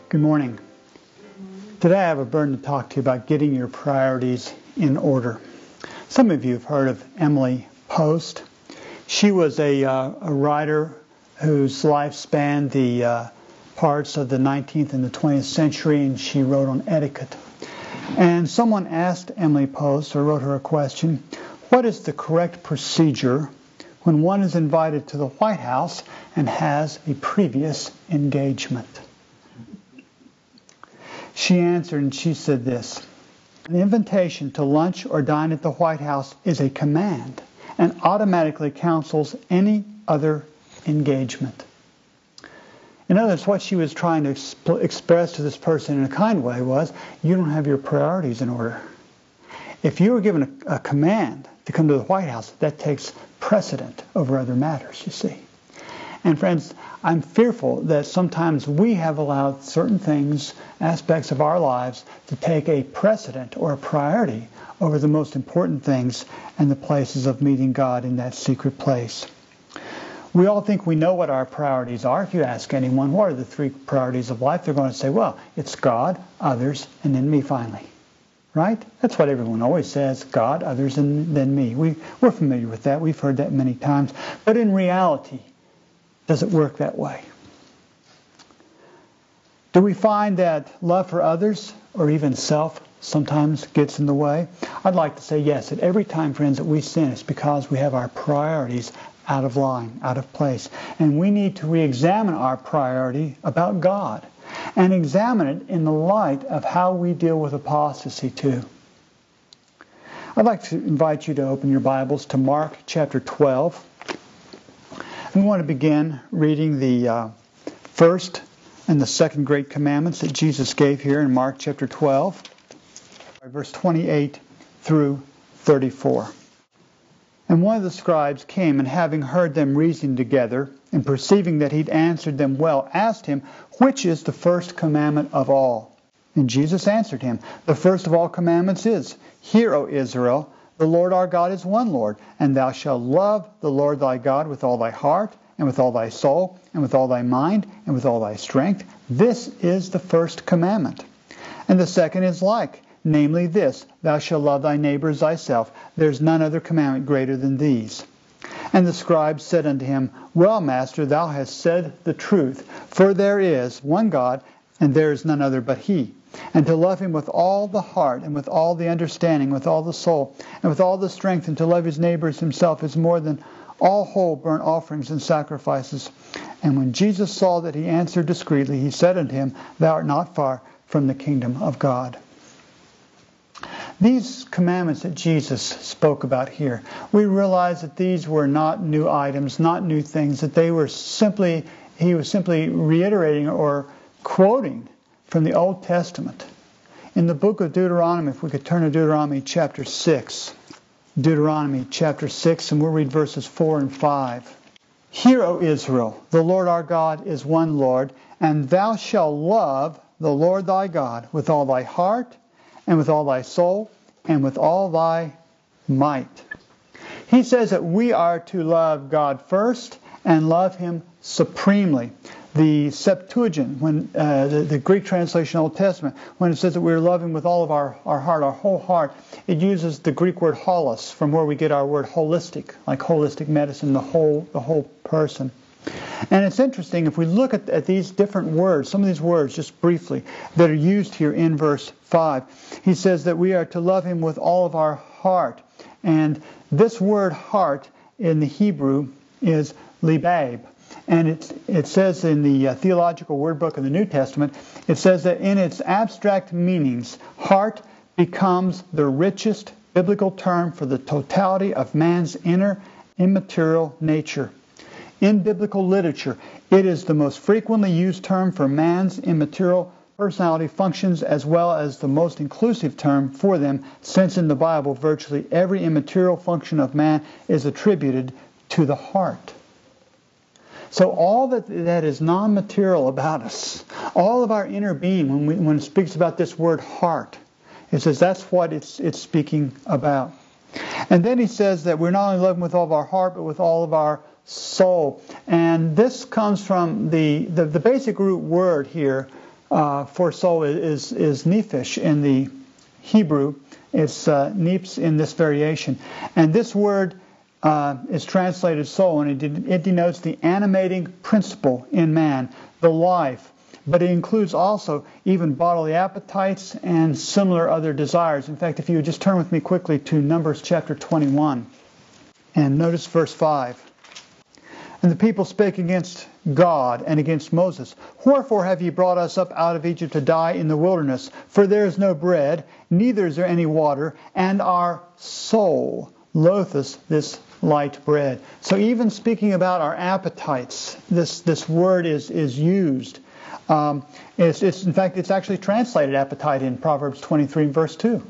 Good morning. Today I have a burden to talk to you about getting your priorities in order. Some of you have heard of Emily Post. She was a writer whose life spanned the parts of the 19th and the 20th century, and she wrote on etiquette. And someone asked Emily Post, or wrote her a question, what is the correct procedure when one is invited to the White House and has a previous engagement? She answered and she said this: an invitation to lunch or dine at the White House is a command and automatically cancels any other engagement. In other words, what she was trying to express to this person in a kind way was, you don't have your priorities in order. If you were given a command to come to the White House, that takes precedent over other matters, you see. And friends, I'm fearful that sometimes we have allowed certain things, aspects of our lives, to take a precedent or a priority over the most important things and the places of meeting God in that secret place. We all think we know what our priorities are. If you ask anyone, what are the three priorities of life? They're going to say, well, it's God, others, and then me finally. Right? That's what everyone always says, God, others, and then me. We're familiar with that. We've heard that many times. But in reality, does it work that way? Do we find that love for others or even self sometimes gets in the way? I'd like to say yes. At every time, friends, that we sin, it's because we have our priorities out of line, out of place. And we need to re-examine our priority about God and examine it in the light of how we deal with apostasy too. I'd like to invite you to open your Bibles to Mark chapter 12. We want to begin reading the first and the second great commandments that Jesus gave here in Mark chapter 12, verse 28 through 34. And one of the scribes came, and having heard them reasoning together, and perceiving that he'd answered them well, asked him, which is the first commandment of all? And Jesus answered him, the first of all commandments is, Hear, O Israel, the Lord our God is one Lord, and thou shalt love the Lord thy God with all thy heart, and with all thy soul, and with all thy mind, and with all thy strength. This is the first commandment. And the second is like, namely this, thou shalt love thy neighbor as thyself. There is none other commandment greater than these. And the scribe said unto him, Well, Master, thou hast said the truth, for there is one God, and there is none other but He. And to love Him with all the heart, and with all the understanding, with all the soul, and with all the strength, and to love his neighbors himself is more than all whole burnt offerings and sacrifices. And when Jesus saw that he answered discreetly, he said unto him, Thou art not far from the kingdom of God. These commandments that Jesus spoke about here, we realize that these were not new items, not new things, that he was simply reiterating or quoting from the Old Testament. In the book of Deuteronomy, if we could turn to Deuteronomy chapter 6. Deuteronomy chapter 6, and we'll read verses 4 and 5. Hear, O Israel, the Lord our God is one Lord, and thou shalt love the Lord thy God with all thy heart, and with all thy soul, and with all thy might. He says that we are to love God first and love Him supremely. The Septuagint, when the Greek translation of the Old Testament, when it says that we're loving with all of our heart, our whole heart, it uses the Greek word holos, from where we get our word holistic, like holistic medicine, the whole person. And it's interesting, if we look at these different words, some of these words, just briefly, that are used here in verse 5, he says that we are to love Him with all of our heart. And this word heart in the Hebrew is libab. And it says in the Theological Word Book of the New Testament, it says that in its abstract meanings, heart becomes the richest biblical term for the totality of man's inner immaterial nature. In biblical literature, it is the most frequently used term for man's immaterial personality functions, as well as the most inclusive term for them, since in the Bible virtually every immaterial function of man is attributed to the heart. So all that is non-material about us, all of our inner being, when it speaks about this word heart, it says that's what it's speaking about. And then he says that we're not only loving with all of our heart, but with all of our soul. And this comes from the basic root word here for soul is nephesh in the Hebrew. It's neps in this variation. And this word is translated soul, and it denotes the animating principle in man, the life. But it includes also even bodily appetites and similar other desires. In fact, if you would just turn with me quickly to Numbers chapter 21, and notice verse 5. And the people spake against God and against Moses. Wherefore have ye brought us up out of Egypt to die in the wilderness? For there is no bread, neither is there any water, and our soul loatheth this light bread. So even speaking about our appetites, this word is used. In fact, it's actually translated appetite in Proverbs 23 verse 2.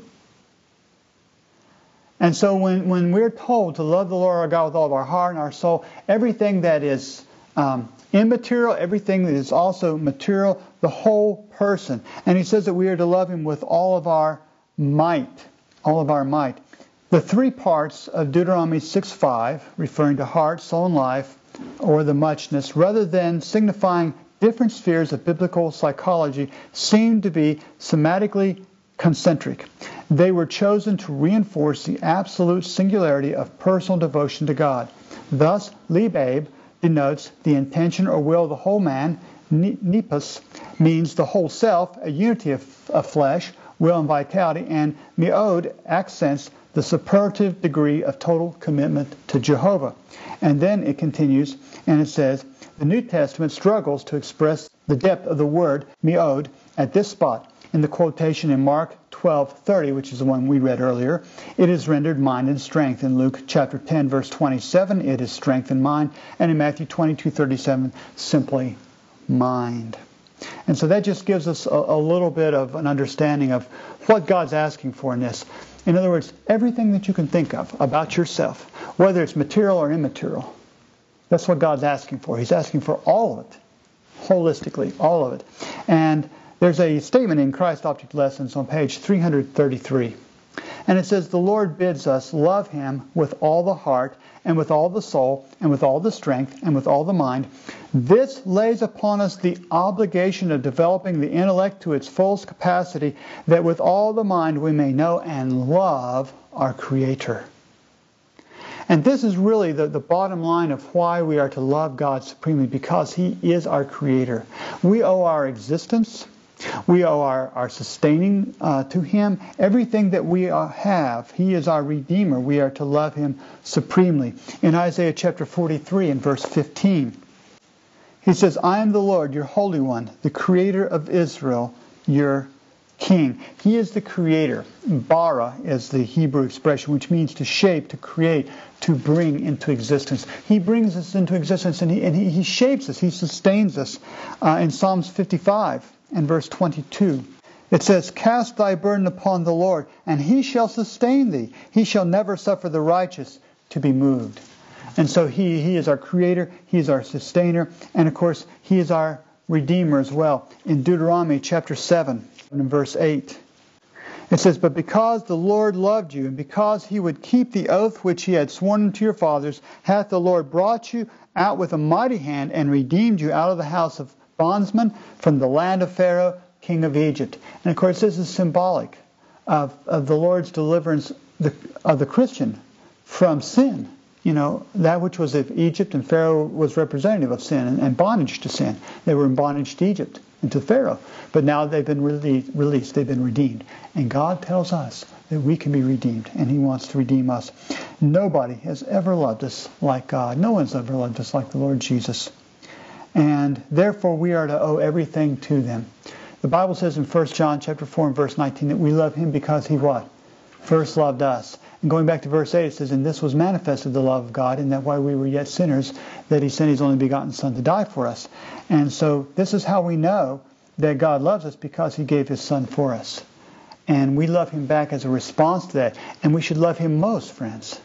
And so when we're told to love the Lord our God with all of our heart and our soul, everything that is immaterial, everything that is also material, the whole person. And he says that we are to love him with all of our might. All of our might. The three parts of Deuteronomy 6:5, referring to heart, soul, and life, or the muchness, rather than signifying different spheres of biblical psychology, seem to be somatically concentric. They were chosen to reinforce the absolute singularity of personal devotion to God. Thus, libabe denotes the intention or will of the whole man. Nepos means the whole self, a unity of flesh, will, and vitality. And meod accents the superlative degree of total commitment to Jehovah. And then it continues, and it says, the New Testament struggles to express the depth of the word meod at this spot. In the quotation in Mark 12:30, which is the one we read earlier, it is rendered mind and strength. In Luke chapter 10, verse 27, it is strength and mind. And in Matthew 22:37, simply mind. And so that just gives us a little bit of an understanding of what God's asking for in this. In other words, everything that you can think of about yourself, whether it's material or immaterial, that's what God's asking for. He's asking for all of it, holistically, all of it. And there's a statement in Christ Object Lessons on page 333. And it says, the Lord bids us love him with all the heart, and with all the soul, and with all the strength, and with all the mind. This lays upon us the obligation of developing the intellect to its fullest capacity, that with all the mind we may know and love our Creator. And this is really the bottom line of why we are to love God supremely, because He is our Creator. We owe our existence. We owe our sustaining to Him. Everything that we have, He is our Redeemer. We are to love Him supremely. In Isaiah chapter 43 and verse 15, He says, I am the Lord, your Holy One, the Creator of Israel, your King. He is the Creator. Bara is the Hebrew expression, which means to shape, to create, to bring into existence. He brings us into existence, and He shapes us. He sustains us. In Psalms 55 and verse 22, it says, cast thy burden upon the Lord, and He shall sustain thee. He shall never suffer the righteous to be moved. And so He is our Creator, He is our Sustainer, and of course He is our Redeemer as well. In Deuteronomy chapter 7 and verse 8, it says, but because the Lord loved you, and because He would keep the oath which He had sworn unto your fathers, hath the Lord brought you out with a mighty hand, and redeemed you out of the house of bondsmen, from the land of Pharaoh, king of Egypt. And of course this is symbolic of the Lord's deliverance of the Christian from sin. You know, that which was of Egypt, and Pharaoh was representative of sin and bondage to sin. They were in bondage to Egypt and to Pharaoh. But now they've been released, they've been redeemed. And God tells us that we can be redeemed, and He wants to redeem us. Nobody has ever loved us like God. No one's ever loved us like the Lord Jesus. And therefore we are to owe everything to them. The Bible says in 1 John chapter 4 and verse 19 that we love Him because He what? First loved us. And going back to verse 8, it says, and this was manifested the love of God, in that while we were yet sinners, that He sent His only begotten Son to die for us. And so this is how we know that God loves us, because He gave His Son for us. And we love Him back as a response to that. And we should love Him most, friends.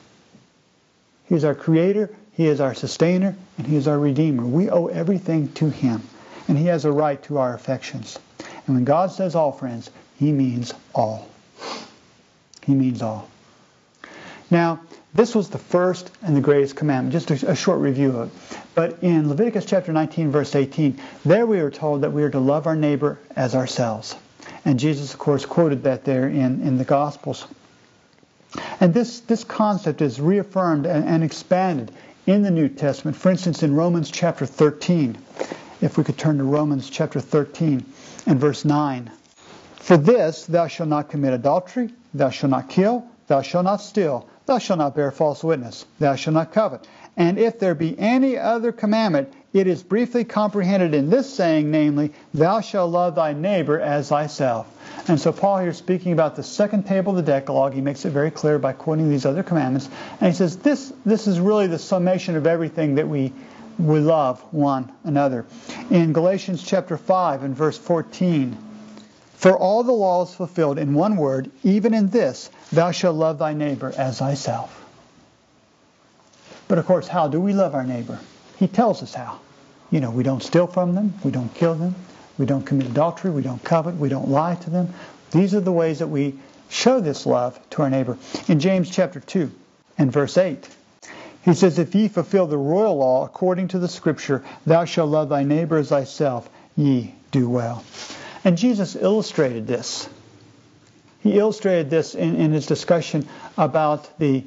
He is our Creator, He is our Sustainer, and He is our Redeemer. We owe everything to Him. And He has a right to our affections. And when God says all, friends, He means all. He means all. Now, this was the first and the greatest commandment, just a short review of it. But in Leviticus chapter 19, verse 18, there we are told that we are to love our neighbor as ourselves. And Jesus, of course, quoted that there in the Gospels. And this concept is reaffirmed and expanded in the New Testament. For instance, in Romans chapter 13, if we could turn to Romans chapter 13 and verse 9. For this, thou shalt not commit adultery, thou shalt not kill, thou shalt not steal, thou shalt not bear false witness, thou shalt not covet. And if there be any other commandment, it is briefly comprehended in this saying, namely, thou shalt love thy neighbor as thyself. And so Paul here, speaking about the second table of the Decalogue, he makes it very clear by quoting these other commandments. And he says this is really the summation of everything that we love one another. In Galatians chapter 5 and verse 14, for all the law is fulfilled in one word, even in this, thou shalt love thy neighbor as thyself. But of course, how do we love our neighbor? He tells us how. We don't steal from them, we don't kill them, we don't commit adultery, we don't covet, we don't lie to them. These are the ways that we show this love to our neighbor. In James chapter 2 and verse 8, he says, if ye fulfill the royal law according to the Scripture, thou shalt love thy neighbor as thyself, ye do well. And Jesus illustrated this. He illustrated this in his discussion about the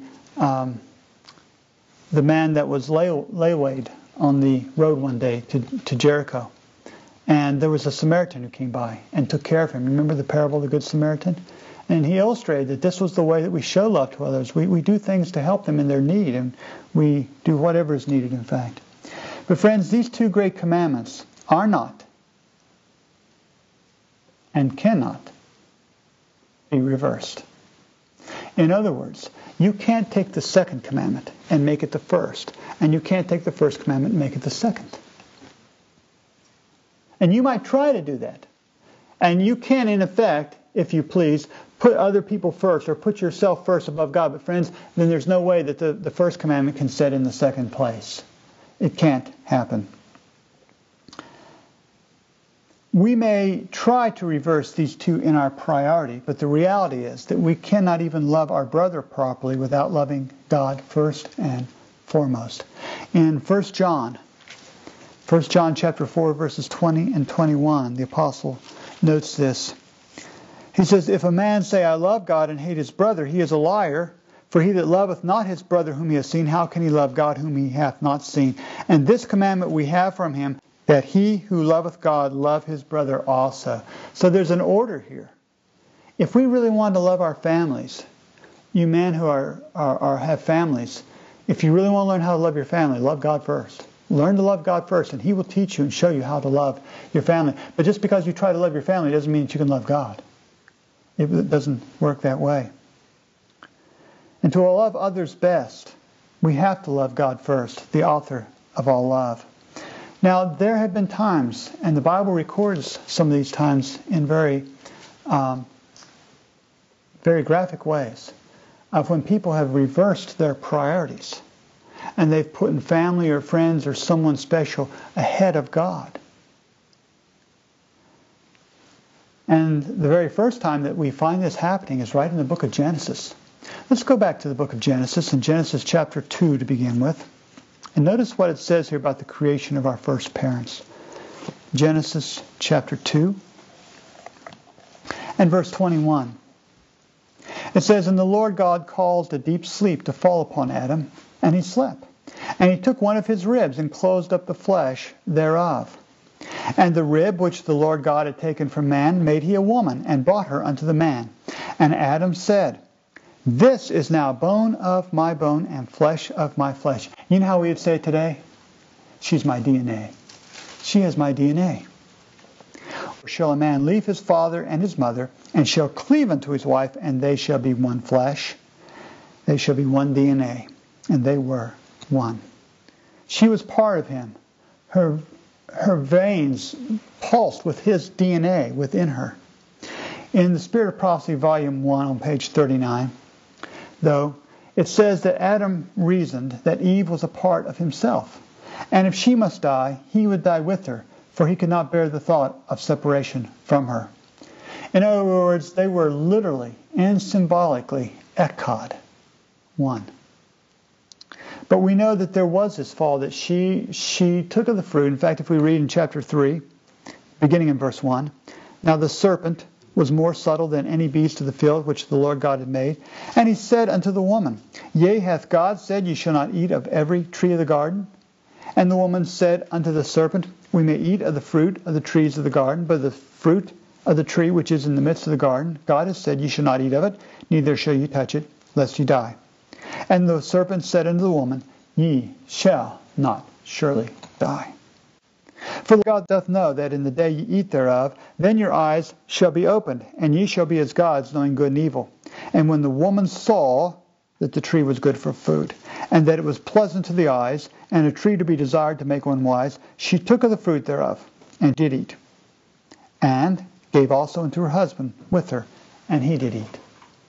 man that was laywayed on the road one day to Jericho. And there was a Samaritan who came by and took care of him. Remember the parable of the Good Samaritan? And he illustrated that this was the way that we show love to others. We do things to help them in their need, and we do whatever is needed, in fact. But friends, these two great commandments are not and cannot be reversed. In other words, you can't take the second commandment and make it the first, and you can't take the first commandment and make it the second. And you might try to do that. And you can, in effect, if you please, put other people first or put yourself first above God. But friends, then there's no way that the first commandment can sit in the second place. It can't happen. We may try to reverse these two in our priority, but the reality is that we cannot even love our brother properly without loving God first and foremost. In 1 John chapter 4, verses 20 and 21, the apostle notes this. He says, if a man say, I love God, and hate his brother, he is a liar. For he that loveth not his brother whom he has seen, how can he love God whom he hath not seen? And this commandment we have from him, that he who loveth God love his brother also. So there's an order here. If we really want to love our families, you men who have families, if you really want to learn how to love your family, love God first. Learn to love God first, and He will teach you and show you how to love your family. But just because you try to love your family doesn't mean that you can love God. It doesn't work that way. And to love others best, we have to love God first, the author of all love. Now, there have been times, and the Bible records some of these times in very graphic ways, of when people have reversed their priorities. And they've put in family or friends or someone special ahead of God. And the very first time that we find this happening is right in the book of Genesis. Let's go back to the book of Genesis, in Genesis chapter 2 to begin with. And notice what it says here about the creation of our first parents. Genesis chapter 2 and verse 21. It says, and the Lord God caused a deep sleep to fall upon Adam, and he slept. And he took one of his ribs and closed up the flesh thereof. And the rib which the Lord God had taken from man made he a woman, and brought her unto the man. And Adam said, this is now bone of my bone and flesh of my flesh. You know how we would say it today? She's my DNA. She has my DNA. Shall a man leave his father and his mother, and shall cleave unto his wife, and they shall be one flesh. They shall be one DNA. And they were one. She was part of him. Her veins pulsed with his DNA within her. In the Spirit of Prophecy, Volume 1, on page 39, though, it says that Adam reasoned that Eve was a part of himself. And if she must die, he would die with her, for he could not bear the thought of separation from her. In other words, they were literally and symbolically echad, 1. But we know that there was this fall, that she took of the fruit. In fact, if we read in chapter 3, beginning in verse 1, now the serpent was more subtle than any beast of the field which the Lord God had made. And he said unto the woman, Yea, hath God said, Ye shall not eat of every tree of the garden? And the woman said unto the serpent, We may eat of the fruit of the trees of the garden, but the fruit of the tree which is in the midst of the garden, God has said, Ye shall not eat of it, neither shall ye touch it, lest ye die. And the serpent said unto the woman, Ye shall not surely die. For God doth know that in the day ye eat thereof, then your eyes shall be opened, and ye shall be as gods, knowing good and evil. And when the woman saw that the tree was good for food, and that it was pleasant to the eyes, and a tree to be desired to make one wise, she took of the fruit thereof, and did eat, and gave also unto her husband with her, and he did eat.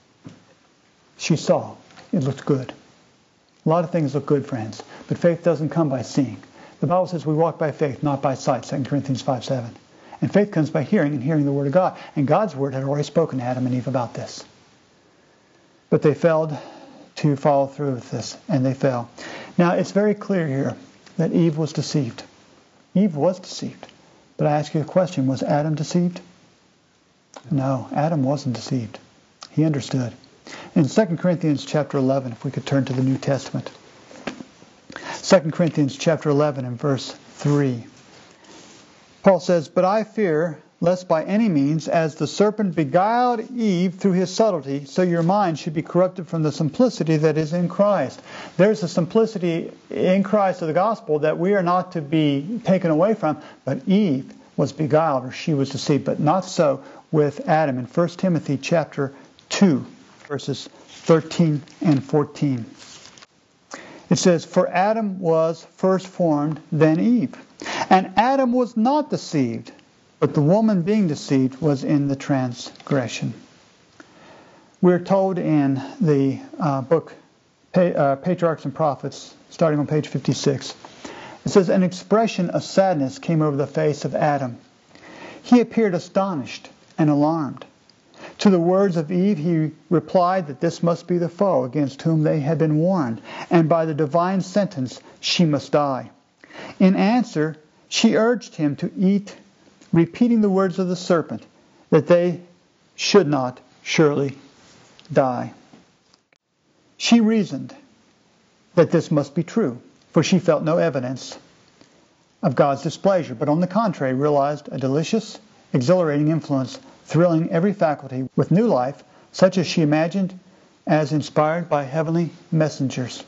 She saw. It looked good. A lot of things look good, friends, but faith doesn't come by seeing. The Bible says we walk by faith, not by sight, 2 Corinthians 5:7. And faith comes by hearing, and hearing the Word of God. And God's Word had already spoken to Adam and Eve about this. But they failed to follow through with this, and they fell. Now, it's very clear here that Eve was deceived. Eve was deceived. But I ask you a question, was Adam deceived? No, Adam wasn't deceived. He understood. In 2 Corinthians chapter 11, if we could turn to the New Testament. 2 Corinthians chapter 11 and verse 3. Paul says, But I fear, lest by any means, as the serpent beguiled Eve through his subtlety, so your mind should be corrupted from the simplicity that is in Christ. There's a simplicity in Christ of the gospel that we are not to be taken away from, but Eve was beguiled, or she was deceived, but not so with Adam. In 1 Timothy chapter 2, verses 13 and 14. It says, For Adam was first formed, then Eve. And Adam was not deceived, but the woman being deceived was in the transgression. We're told in the book Patriarchs and Prophets, starting on page 56, it says, An expression of sadness came over the face of Adam. He appeared astonished and alarmed. To the words of Eve he replied that this must be the foe against whom they had been warned, and by the divine sentence she must die. In answer, she urged him to eat, repeating the words of the serpent, that they should not surely die. She reasoned that this must be true, for she felt no evidence of God's displeasure, but on the contrary realized a delicious, exhilarating influence, thrilling every faculty with new life, such as she imagined as inspired by heavenly messengers.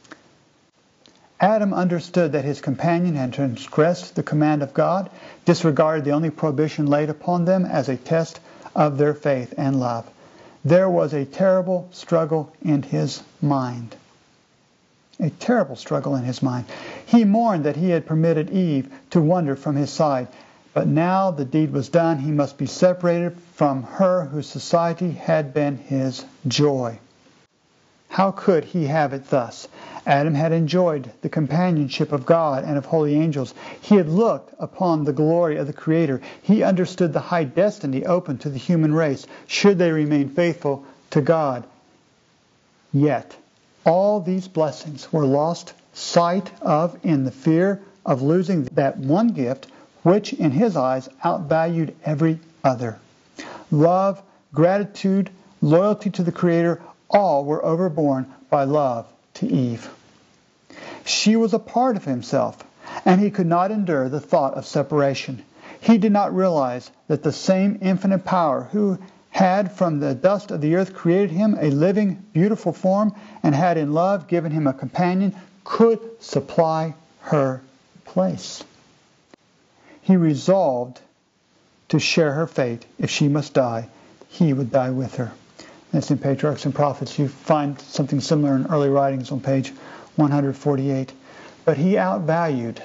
Adam understood that his companion had transgressed the command of God, disregarded the only prohibition laid upon them as a test of their faith and love. There was a terrible struggle in his mind. A terrible struggle in his mind. He mourned that he had permitted Eve to wander from his side. But now the deed was done. He must be separated from her whose society had been his joy. How could he have it thus? Adam had enjoyed the companionship of God and of holy angels. He had looked upon the glory of the Creator. He understood the high destiny open to the human race, should they remain faithful to God. Yet, all these blessings were lost sight of in the fear of losing that one gift which in his eyes outvalued every other. Love, gratitude, loyalty to the Creator, all were overborne by love to Eve. She was a part of himself, and he could not endure the thought of separation. He did not realize that the same infinite power who had from the dust of the earth created him a living, beautiful form, and had in love given him a companion, could supply her place. He resolved to share her fate. If she must die, he would die with her. That's in Patriarchs and Prophets. You find something similar in early writings on page 148. But he outvalued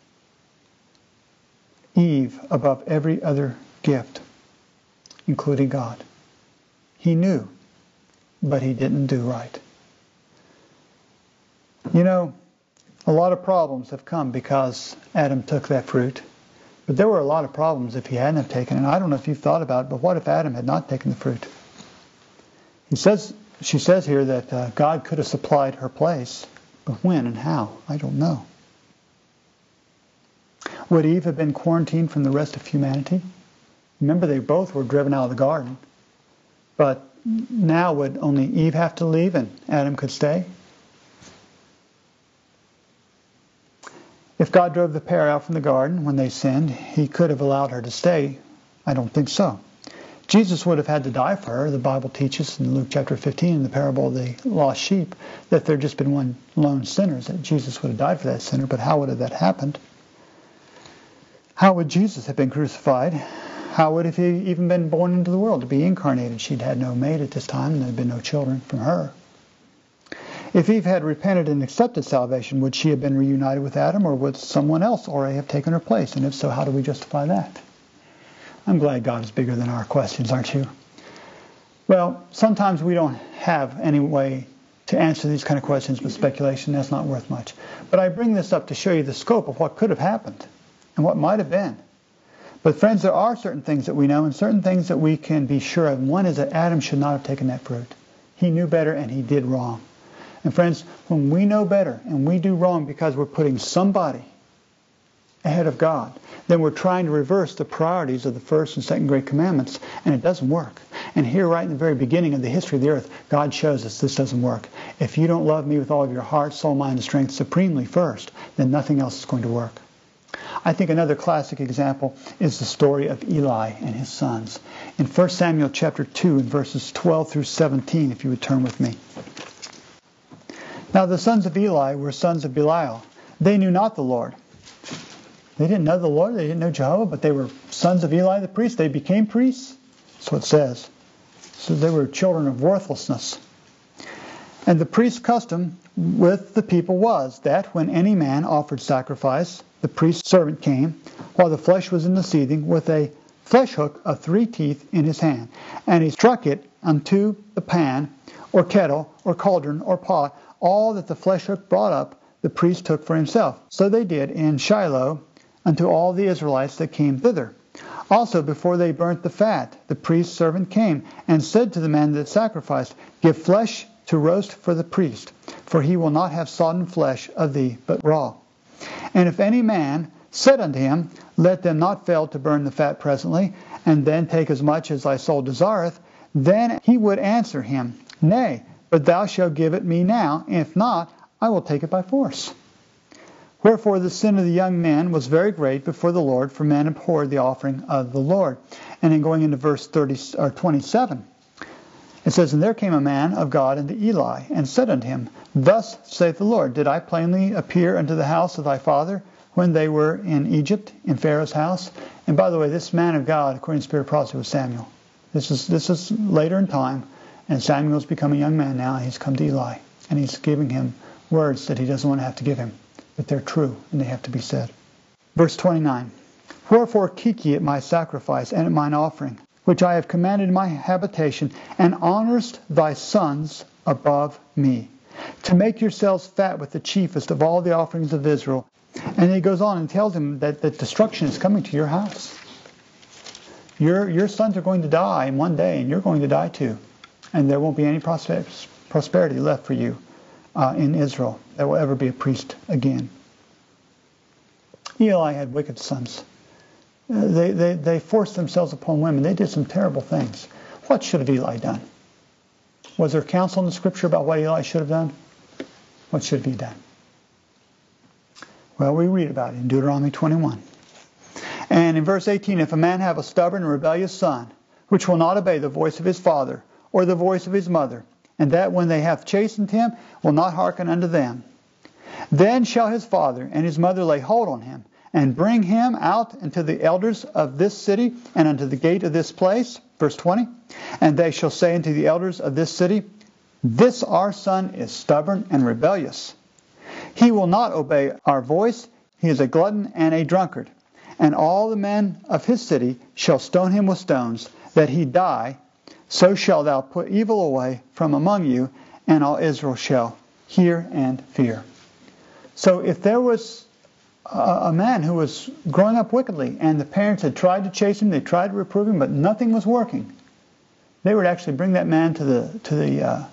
Eve above every other gift, including God. He knew, but he didn't do right. You know, a lot of problems have come because Adam took that fruit. But there were a lot of problems if he hadn't have taken it. And I don't know if you've thought about it, but what if Adam had not taken the fruit? He says she says here that God could have supplied her place, but when and how, I don't know. Would Eve have been quarantined from the rest of humanity? Remember, they both were driven out of the garden. But now would only Eve have to leave and Adam could stay? If God drove the pair out from the garden when they sinned, he could have allowed her to stay. I don't think so. Jesus would have had to die for her. The Bible teaches in Luke chapter 15 in the parable of the lost sheep that there had just been one lone sinner, that Jesus would have died for that sinner. But how would have that happened? How would Jesus have been crucified? How would he have even been born into the world to be incarnated? She'd had no maid at this time, and there had been no children from her. If Eve had repented and accepted salvation, would she have been reunited with Adam, or would someone else already have taken her place? And if so, how do we justify that? I'm glad God is bigger than our questions, aren't you? Well, sometimes we don't have any way to answer these kind of questions with speculation. That's not worth much. But I bring this up to show you the scope of what could have happened and what might have been. But friends, there are certain things that we know and certain things that we can be sure of. One is that Adam should not have taken that fruit. He knew better and he did wrong. And friends, when we know better and we do wrong because we're putting somebody ahead of God, then we're trying to reverse the priorities of the first and second great commandments, and it doesn't work. And here, right in the very beginning of the history of the earth, God shows us this doesn't work. If you don't love me with all of your heart, soul, mind, and strength supremely first, then nothing else is going to work. I think another classic example is the story of Eli and his sons. In 1 Samuel chapter 2, in verses 12 through 17, if you would turn with me. Now the sons of Eli were sons of Belial. They knew not the Lord. They didn't know the Lord, they didn't know Jehovah, but they were sons of Eli the priest. They became priests. That's what it says. So they were children of worthlessness. And the priest's custom with the people was that when any man offered sacrifice, the priest's servant came, while the flesh was in the seething, with a flesh hook of 3 teeth in his hand. And he struck it unto the pan, or kettle, or cauldron, or pot. All that the flesh hook brought up, the priest took for himself. So they did in Shiloh unto all the Israelites that came thither. Also, before they burnt the fat, the priest's servant came, and said to the man that sacrificed, Give flesh to roast for the priest, for he will not have sodden flesh of thee, but raw. And if any man said unto him, Let them not fail to burn the fat presently, and then take as much as thy soul desireth, then he would answer him, Nay, but thou shalt give it me now, and if not, I will take it by force. Wherefore the sin of the young men was very great before the Lord, for men abhorred the offering of the Lord. And then going into verse 27, it says, And there came a man of God unto Eli, and said unto him, Thus saith the Lord, Did I plainly appear unto the house of thy father when they were in Egypt, in Pharaoh's house? And by the way, this man of God, according to Spirit of prophecy, was Samuel. This is later in time, and Samuel's become a young man now, and he's come to Eli, and he's giving him words that he doesn't want to have to give him, but they're true, and they have to be said. Verse 29, Wherefore keep ye at my sacrifice and at mine offering, which I have commanded in my habitation, and honorest thy sons above me, to make yourselves fat with the chiefest of all the offerings of Israel. And he goes on and tells him that destruction is coming to your house. Your sons are going to die in one day, and you're going to die too. And there won't be any prosperity left for you in Israel. There will ever be a priest again. Eli had wicked sons. They forced themselves upon women. They did some terrible things. What should have Eli done? Was there counsel in the Scripture about what Eli should have done? What should he have done? Well, we read about it in Deuteronomy 21. And in verse 18, If a man have a stubborn and rebellious son, which will not obey the voice of his father, or the voice of his mother, and that when they have chastened him, will not hearken unto them, then shall his father and his mother lay hold on him, and bring him out unto the elders of this city, and unto the gate of this place. Verse 20, And they shall say unto the elders of this city, This our son is stubborn and rebellious. He will not obey our voice. He is a glutton and a drunkard. And all the men of his city shall stone him with stones, that he die. So shalt thou put evil away from among you, and all Israel shall hear and fear. So if there was a man who was growing up wickedly, and the parents had tried to chase him, they tried to reprove him, but nothing was working, they would actually bring that man to the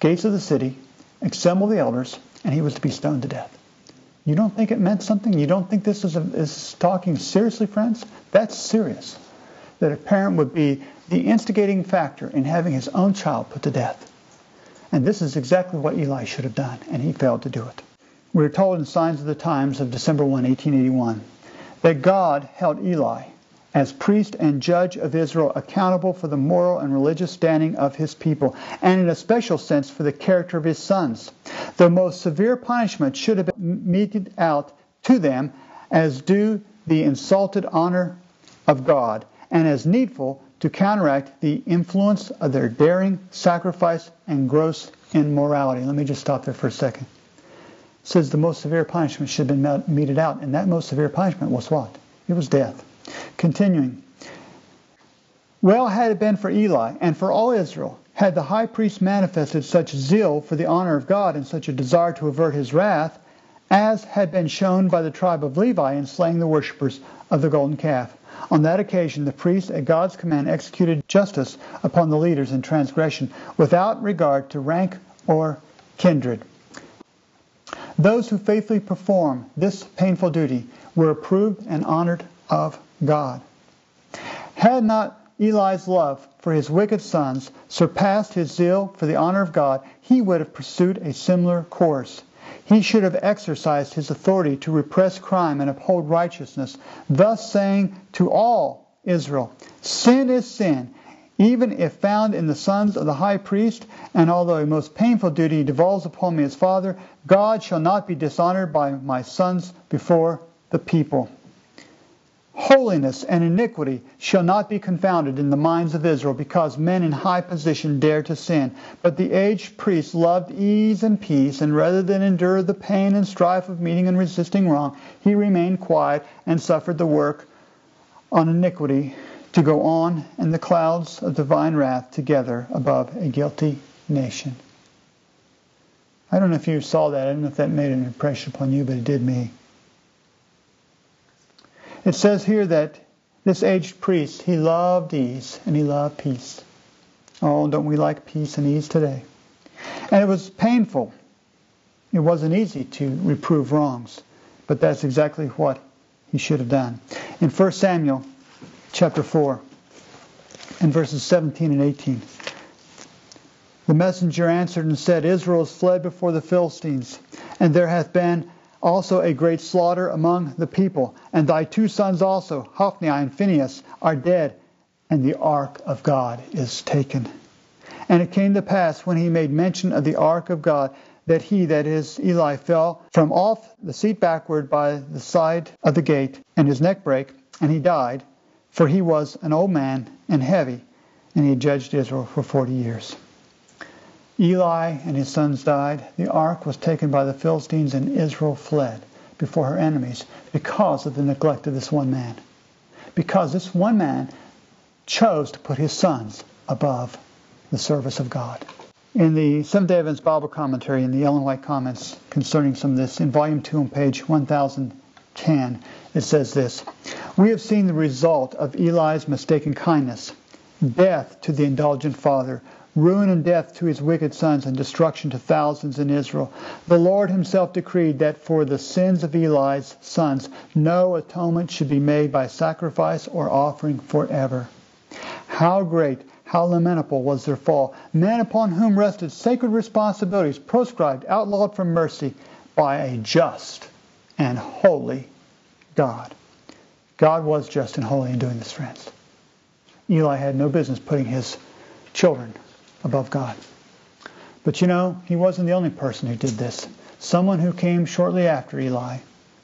gates of the city, assemble the elders, and he was to be stoned to death. You don't think it meant something? You don't think this is talking seriously, friends? That's serious. That a parent would be the instigating factor in having his own child put to death. And this is exactly what Eli should have done, and he failed to do it. We are told in Signs of the Times of December 1, 1881, that God held Eli as priest and judge of Israel accountable for the moral and religious standing of his people, and in a special sense for the character of his sons. The most severe punishment should have been meted out to them as due the insulted honor of God, and as needful to counteract the influence of their daring, sacrifice, and gross immorality. Let me just stop there for a second. It says the most severe punishment should have been meted out, and that most severe punishment was what? It was death. Continuing. Well had it been for Eli and for all Israel, had the high priest manifested such zeal for the honor of God and such a desire to avert his wrath, as had been shown by the tribe of Levi in slaying the worshippers of the golden calf. On that occasion, the priest, at God's command, executed justice upon the leaders in transgression, without regard to rank or kindred. Those who faithfully perform this painful duty were approved and honored of God. Had not Eli's love for his wicked sons surpassed his zeal for the honor of God, he would have pursued a similar course. He should have exercised his authority to repress crime and uphold righteousness, thus saying to all Israel, sin is sin, even if found in the sons of the high priest, and although a most painful duty devolves upon me as father, God shall not be dishonored by my sons before the people. Holiness and iniquity shall not be confounded in the minds of Israel, because men in high position dare to sin. But the aged priest loved ease and peace, and rather than endure the pain and strife of meeting and resisting wrong, he remained quiet and suffered the work on iniquity to go on in the clouds of divine wrath together above a guilty nation. I don't know if you saw that. I don't know if that made an impression upon you, but it did me. It says here that this aged priest, he loved ease and he loved peace. Oh, don't we like peace and ease today? And it was painful. It wasn't easy to reprove wrongs, but that's exactly what he should have done. In 1 Samuel chapter 4, in verses 17 and 18, the messenger answered and said, Israel has fled before the Philistines, and there hath been also a great slaughter among the people, and thy two sons also, Hophni and Phinehas, are dead, and the ark of God is taken. And it came to pass, when he made mention of the ark of God, that he, that is Eli, fell from off the seat backward by the side of the gate, and his neck brake, and he died, for he was an old man and heavy, and he judged Israel for 40 years. Eli and his sons died. The ark was taken by the Philistines, and Israel fled before her enemies because of the neglect of this one man. Because this one man chose to put his sons above the service of God. In the Seventh-day Adventist Bible Commentary, in the Ellen White comments concerning some of this, in Volume 2 on page 1010, it says this: We have seen the result of Eli's mistaken kindness, death to the indulgent father, ruin and death to his wicked sons, and destruction to thousands in Israel. The Lord himself decreed that for the sins of Eli's sons no atonement should be made by sacrifice or offering forever. How great, how lamentable was their fall, men upon whom rested sacred responsibilities, proscribed, outlawed from mercy by a just and holy God. God was just and holy in doing this, friends. Eli had no business putting his children above God. But you know, he wasn't the only person who did this. Someone who came shortly after Eli,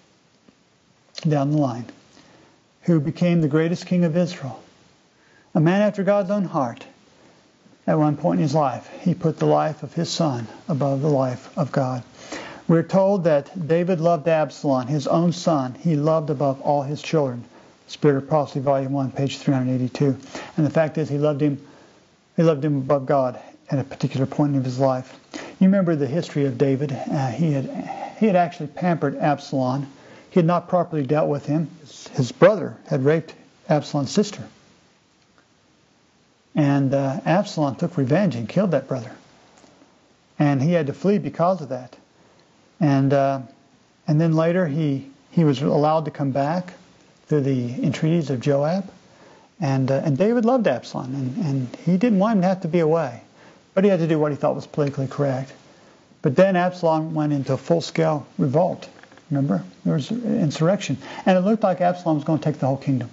down the line, who became the greatest king of Israel, a man after God's own heart. At one point in his life, he put the life of his son above the life of God. We're told that David loved Absalom, his own son. He loved above all his children. Spirit of Prophecy, Volume 1, page 382. And the fact is, he loved him above God at a particular point in his life. You remember the history of David. He had actually pampered Absalom. He had not properly dealt with him. His brother had raped Absalom's sister. And Absalom took revenge and killed that brother. And he had to flee because of that. And then later he was allowed to come back through the entreaties of Joab. And David loved Absalom, and he didn't want him to have to be away. But he had to do what he thought was politically correct. But then Absalom went into a full-scale revolt. Remember? There was insurrection. And it looked like Absalom was going to take the whole kingdom.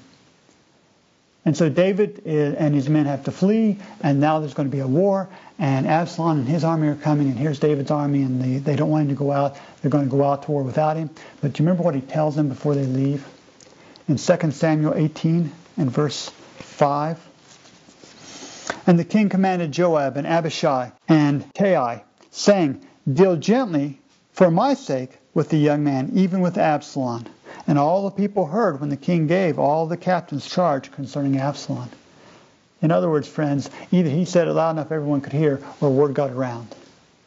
And so David and his men have to flee, and now there's going to be a war, and Absalom and his army are coming, and here's David's army, and they don't want him to go out. They're going to go out to war without him. But do you remember what he tells them before they leave? In 2 Samuel 18 and verse 5. And the king commanded Joab and Abishai and Ittai, saying, deal gently for my sake with the young man, even with Absalom. And all the people heard when the king gave all the captains charge concerning Absalom. In other words, friends, either he said it loud enough everyone could hear, or word got around.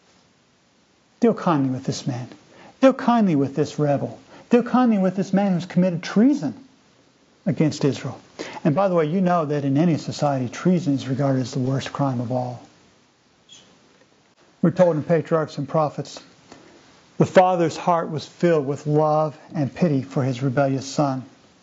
Deal kindly with this man. Deal kindly with this rebel. Deal kindly with this man who's committed treason against Israel. And by the way, you know that in any society, treason is regarded as the worst crime of all. We're told in Patriarchs and Prophets, the father's heart was filled with love and pity for his rebellious son.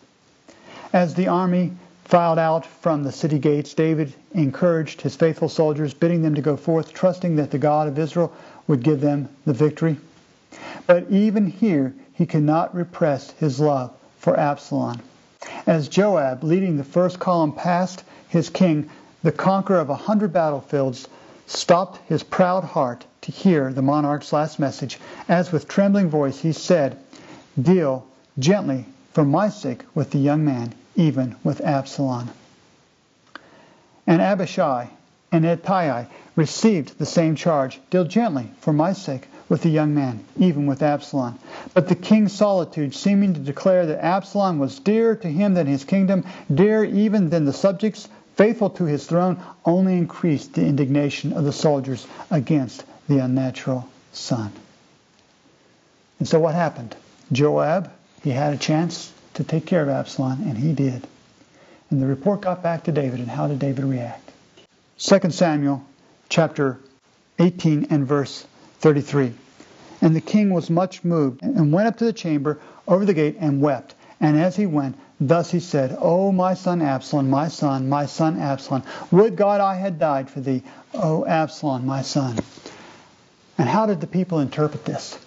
As the army filed out from the city gates, David encouraged his faithful soldiers, bidding them to go forth, trusting that the God of Israel would give them the victory. But even here, he could not repress his love for Absalom. As Joab, leading the first column past his king, the conqueror of 100 battlefields, stopped his proud heart to hear the monarch's last message, as with trembling voice he said, deal gently for my sake with the young man, even with Absalom. And Abishai and Ittai received the same charge, deal gently for my sake with the young man, even with Absalom. But the king's solitude, seeming to declare that Absalom was dearer to him than his kingdom, dearer even than the subjects, faithful to his throne, only increased the indignation of the soldiers against the unnatural son. And so what happened? Joab, he had a chance to take care of Absalom, and he did. And the report got back to David, and how did David react? 2 Samuel chapter 18 and verse 33. And the king was much moved, and went up to the chamber over the gate and wept. And as he went, thus he said, O my son Absalom, my son Absalom, would God I had died for thee, O Absalom, my son. And how did the people interpret this?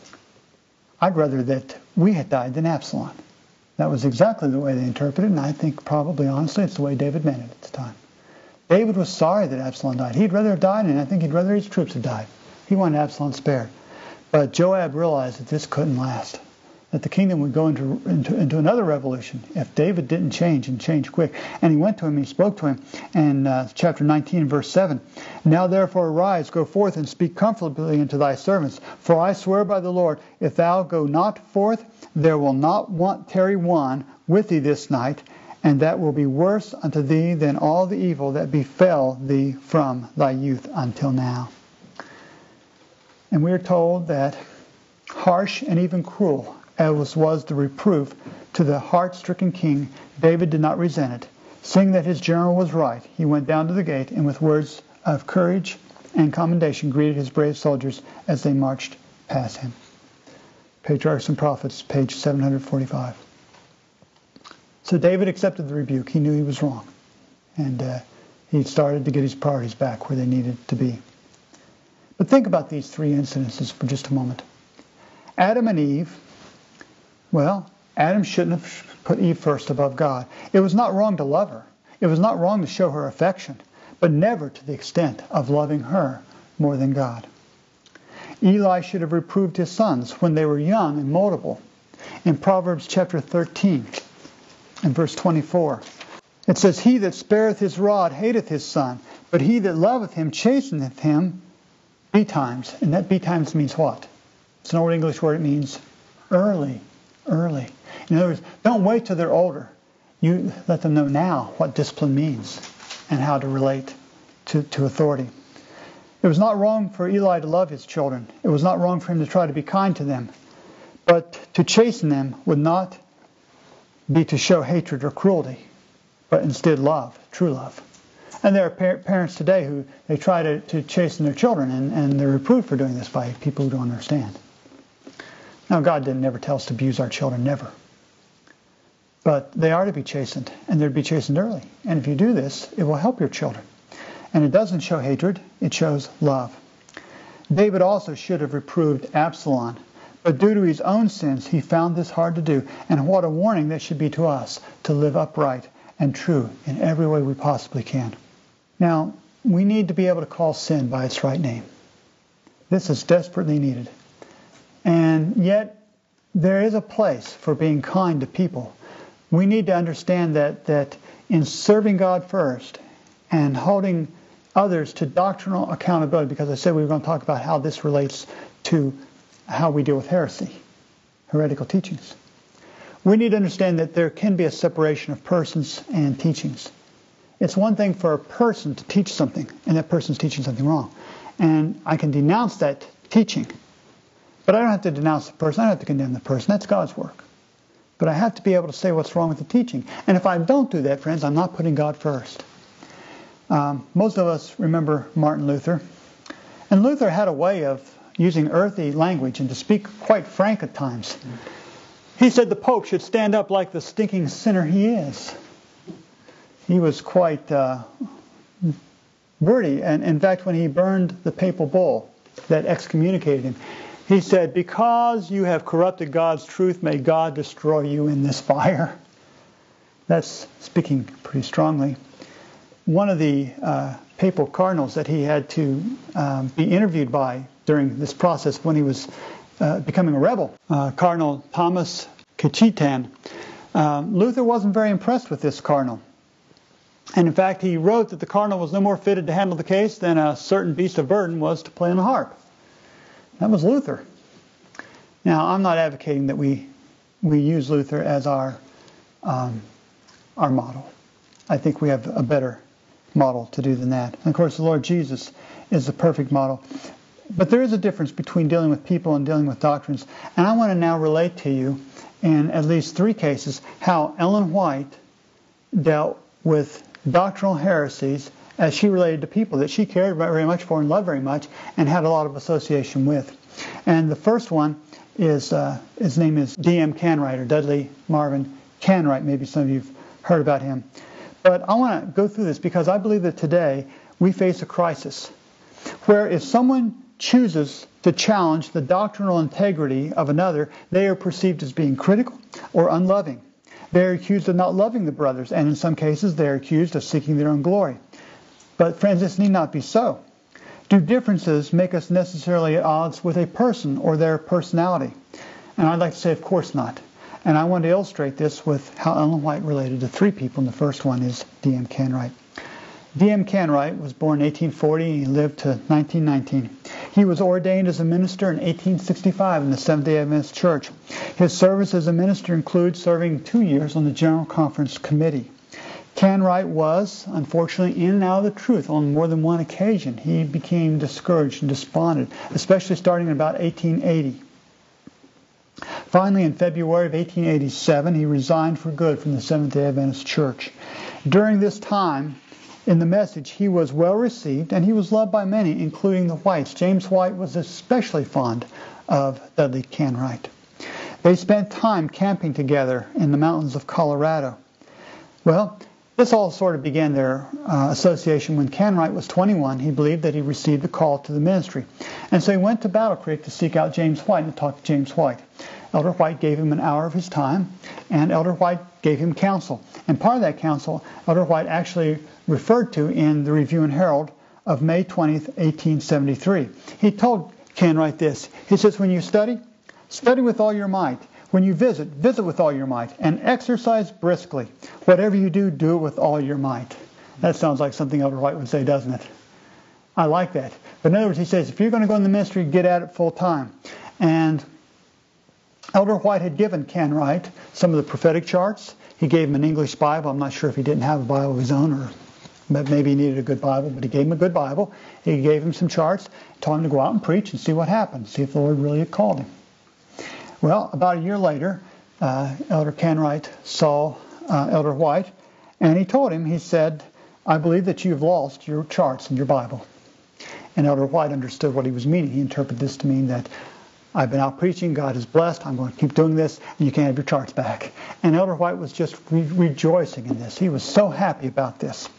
I'd rather that we had died than Absalom. That was exactly the way they interpreted it, and I think probably, honestly, it's the way David meant it at the time. David was sorry that Absalom died. He'd rather have died, and I think he'd rather his troops had died. He wanted Absalom spared. But Joab realized that this couldn't last, that the kingdom would go into another revolution if David didn't change and change quick. And he went to him, he spoke to him in chapter 19, verse 7. Now therefore arise, go forth, and speak comfortably unto thy servants. For I swear by the Lord, if thou go not forth, there will not tarry one with thee this night, and that will be worse unto thee than all the evil that befell thee from thy youth until now. And we are told that harsh and even cruel as was the reproof to the heart-stricken king, David did not resent it. Seeing that his general was right, he went down to the gate and with words of courage and commendation greeted his brave soldiers as they marched past him. Patriarchs and Prophets, page 745. So David accepted the rebuke. He knew he was wrong. And he started to get his priorities back where they needed to be. But think about these three incidences for just a moment. Adam and Eve, well, Adam shouldn't have put Eve first above God. It was not wrong to love her. It was not wrong to show her affection, but never to the extent of loving her more than God. Eli should have reproved his sons when they were young and moldable. In Proverbs chapter 13 and verse 24, it says, He that spareth his rod hateth his son, but he that loveth him chasteneth him betimes. And that betimes means what? It's an old English word. It means early. Early. In other words, don't wait till they're older. You let them know now what discipline means and how to relate to authority. It was not wrong for Eli to love his children. It was not wrong for him to try to be kind to them. But to chasten them would not be to show hatred or cruelty, but instead love, true love. And there are parents today who they try to chasten their children, and they're reproved for doing this by people who don't understand. Now, God didn't never tell us to abuse our children, never. But they are to be chastened, and they're to be chastened early. And if you do this, it will help your children. And it doesn't show hatred, it shows love. David also should have reproved Absalom, but due to his own sins, he found this hard to do. And what a warning that should be to us, to live upright and true in every way we possibly can. Now, we need to be able to call sin by its right name. This is desperately needed. And yet, there is a place for being kind to people. We need to understand that in serving God first and holding others to doctrinal accountability, because I said we were going to talk about how this relates to how we deal with heresy, heretical teachings. We need to understand that there can be a separation of persons and teachings. It's one thing for a person to teach something, and that person's teaching something wrong. And I can denounce that teaching, but I don't have to denounce the person. I don't have to condemn the person. That's God's work. But I have to be able to say what's wrong with the teaching. And if I don't do that, friends, I'm not putting God first. Most of us remember Martin Luther. And Luther had a way of using earthy language and to speak quite frank at times. He said the Pope should stand up like the stinking sinner he is. He was quite wordy. And in fact, when he burned the papal bull that excommunicated him, he said, "Because you have corrupted God's truth, may God destroy you in this fire." That's speaking pretty strongly. One of the papal cardinals that he had to be interviewed by during this process when he was becoming a rebel, Cardinal Thomas Cajetan, Luther wasn't very impressed with this cardinal. And in fact, he wrote that the cardinal was no more fitted to handle the case than a certain beast of burden was to play on the harp. That was Luther. Now, I'm not advocating that we use Luther as our model. I think we have a better model to do than that. And of course, the Lord Jesus is the perfect model. But there is a difference between dealing with people and dealing with doctrines. And I want to now relate to you in at least 3 cases how Ellen White dealt with doctrinal heresies as she related to people that she cared very much for and loved very much and had a lot of association with. And the first one is, his name is D.M. Canright, or Dudley Marvin Canright. Maybe some of you have heard about him. But I want to go through this because I believe that today we face a crisis where if someone chooses to challenge the doctrinal integrity of another, they are perceived as being critical or unloving. They are accused of not loving the brothers, and in some cases they are accused of seeking their own glory. But friends, this need not be so. Do differences make us necessarily at odds with a person or their personality? And I'd like to say, of course not. And I want to illustrate this with how Ellen White related to 3 people, and the first one is D.M. Canright. D.M. Canright was born in 1840 and he lived to 1919. He was ordained as a minister in 1865 in the Seventh-day Adventist Church. His service as a minister includes serving 2 years on the General Conference Committee. Canright was, unfortunately, in and out of the truth on more than one occasion. He became discouraged and despondent, especially starting in about 1880. Finally, in February of 1887, he resigned for good from the Seventh-day Adventist Church. During this time, in the message, he was well received and he was loved by many, including the Whites. James White was especially fond of Dudley Canright. They spent time camping together in the mountains of Colorado. Well, this all sort of began their association when Canright was 21. He believed that he received a call to the ministry. And so he went to Battle Creek to seek out James White and to talk to James White. Elder White gave him an hour of his time, and Elder White gave him counsel. And part of that counsel, Elder White actually referred to in the Review and Herald of May 20th, 1873. He told Canright this. He says, "When you study, study with all your might. When you visit, visit with all your might. And exercise briskly. Whatever you do, do it with all your might." That sounds like something Elder White would say, doesn't it? I like that. But in other words, he says, if you're going to go in the ministry, get at it full time. And Elder White had given Canright some of the prophetic charts. He gave him an English Bible. I'm not sure if he didn't have a Bible of his own, or maybe he needed a good Bible, but he gave him a good Bible. He gave him some charts, told him to go out and preach and see what happened, see if the Lord really had called him. Well, about a year later, Elder Canright saw Elder White, and he told him, he said, I believe that you have lost your charts in your Bible. And Elder White understood what he was meaning. He interpreted this to mean that I've been out preaching, God is blessed, I'm going to keep doing this, and you can't have your charts back. And Elder White was just rejoicing in this. He was so happy about this.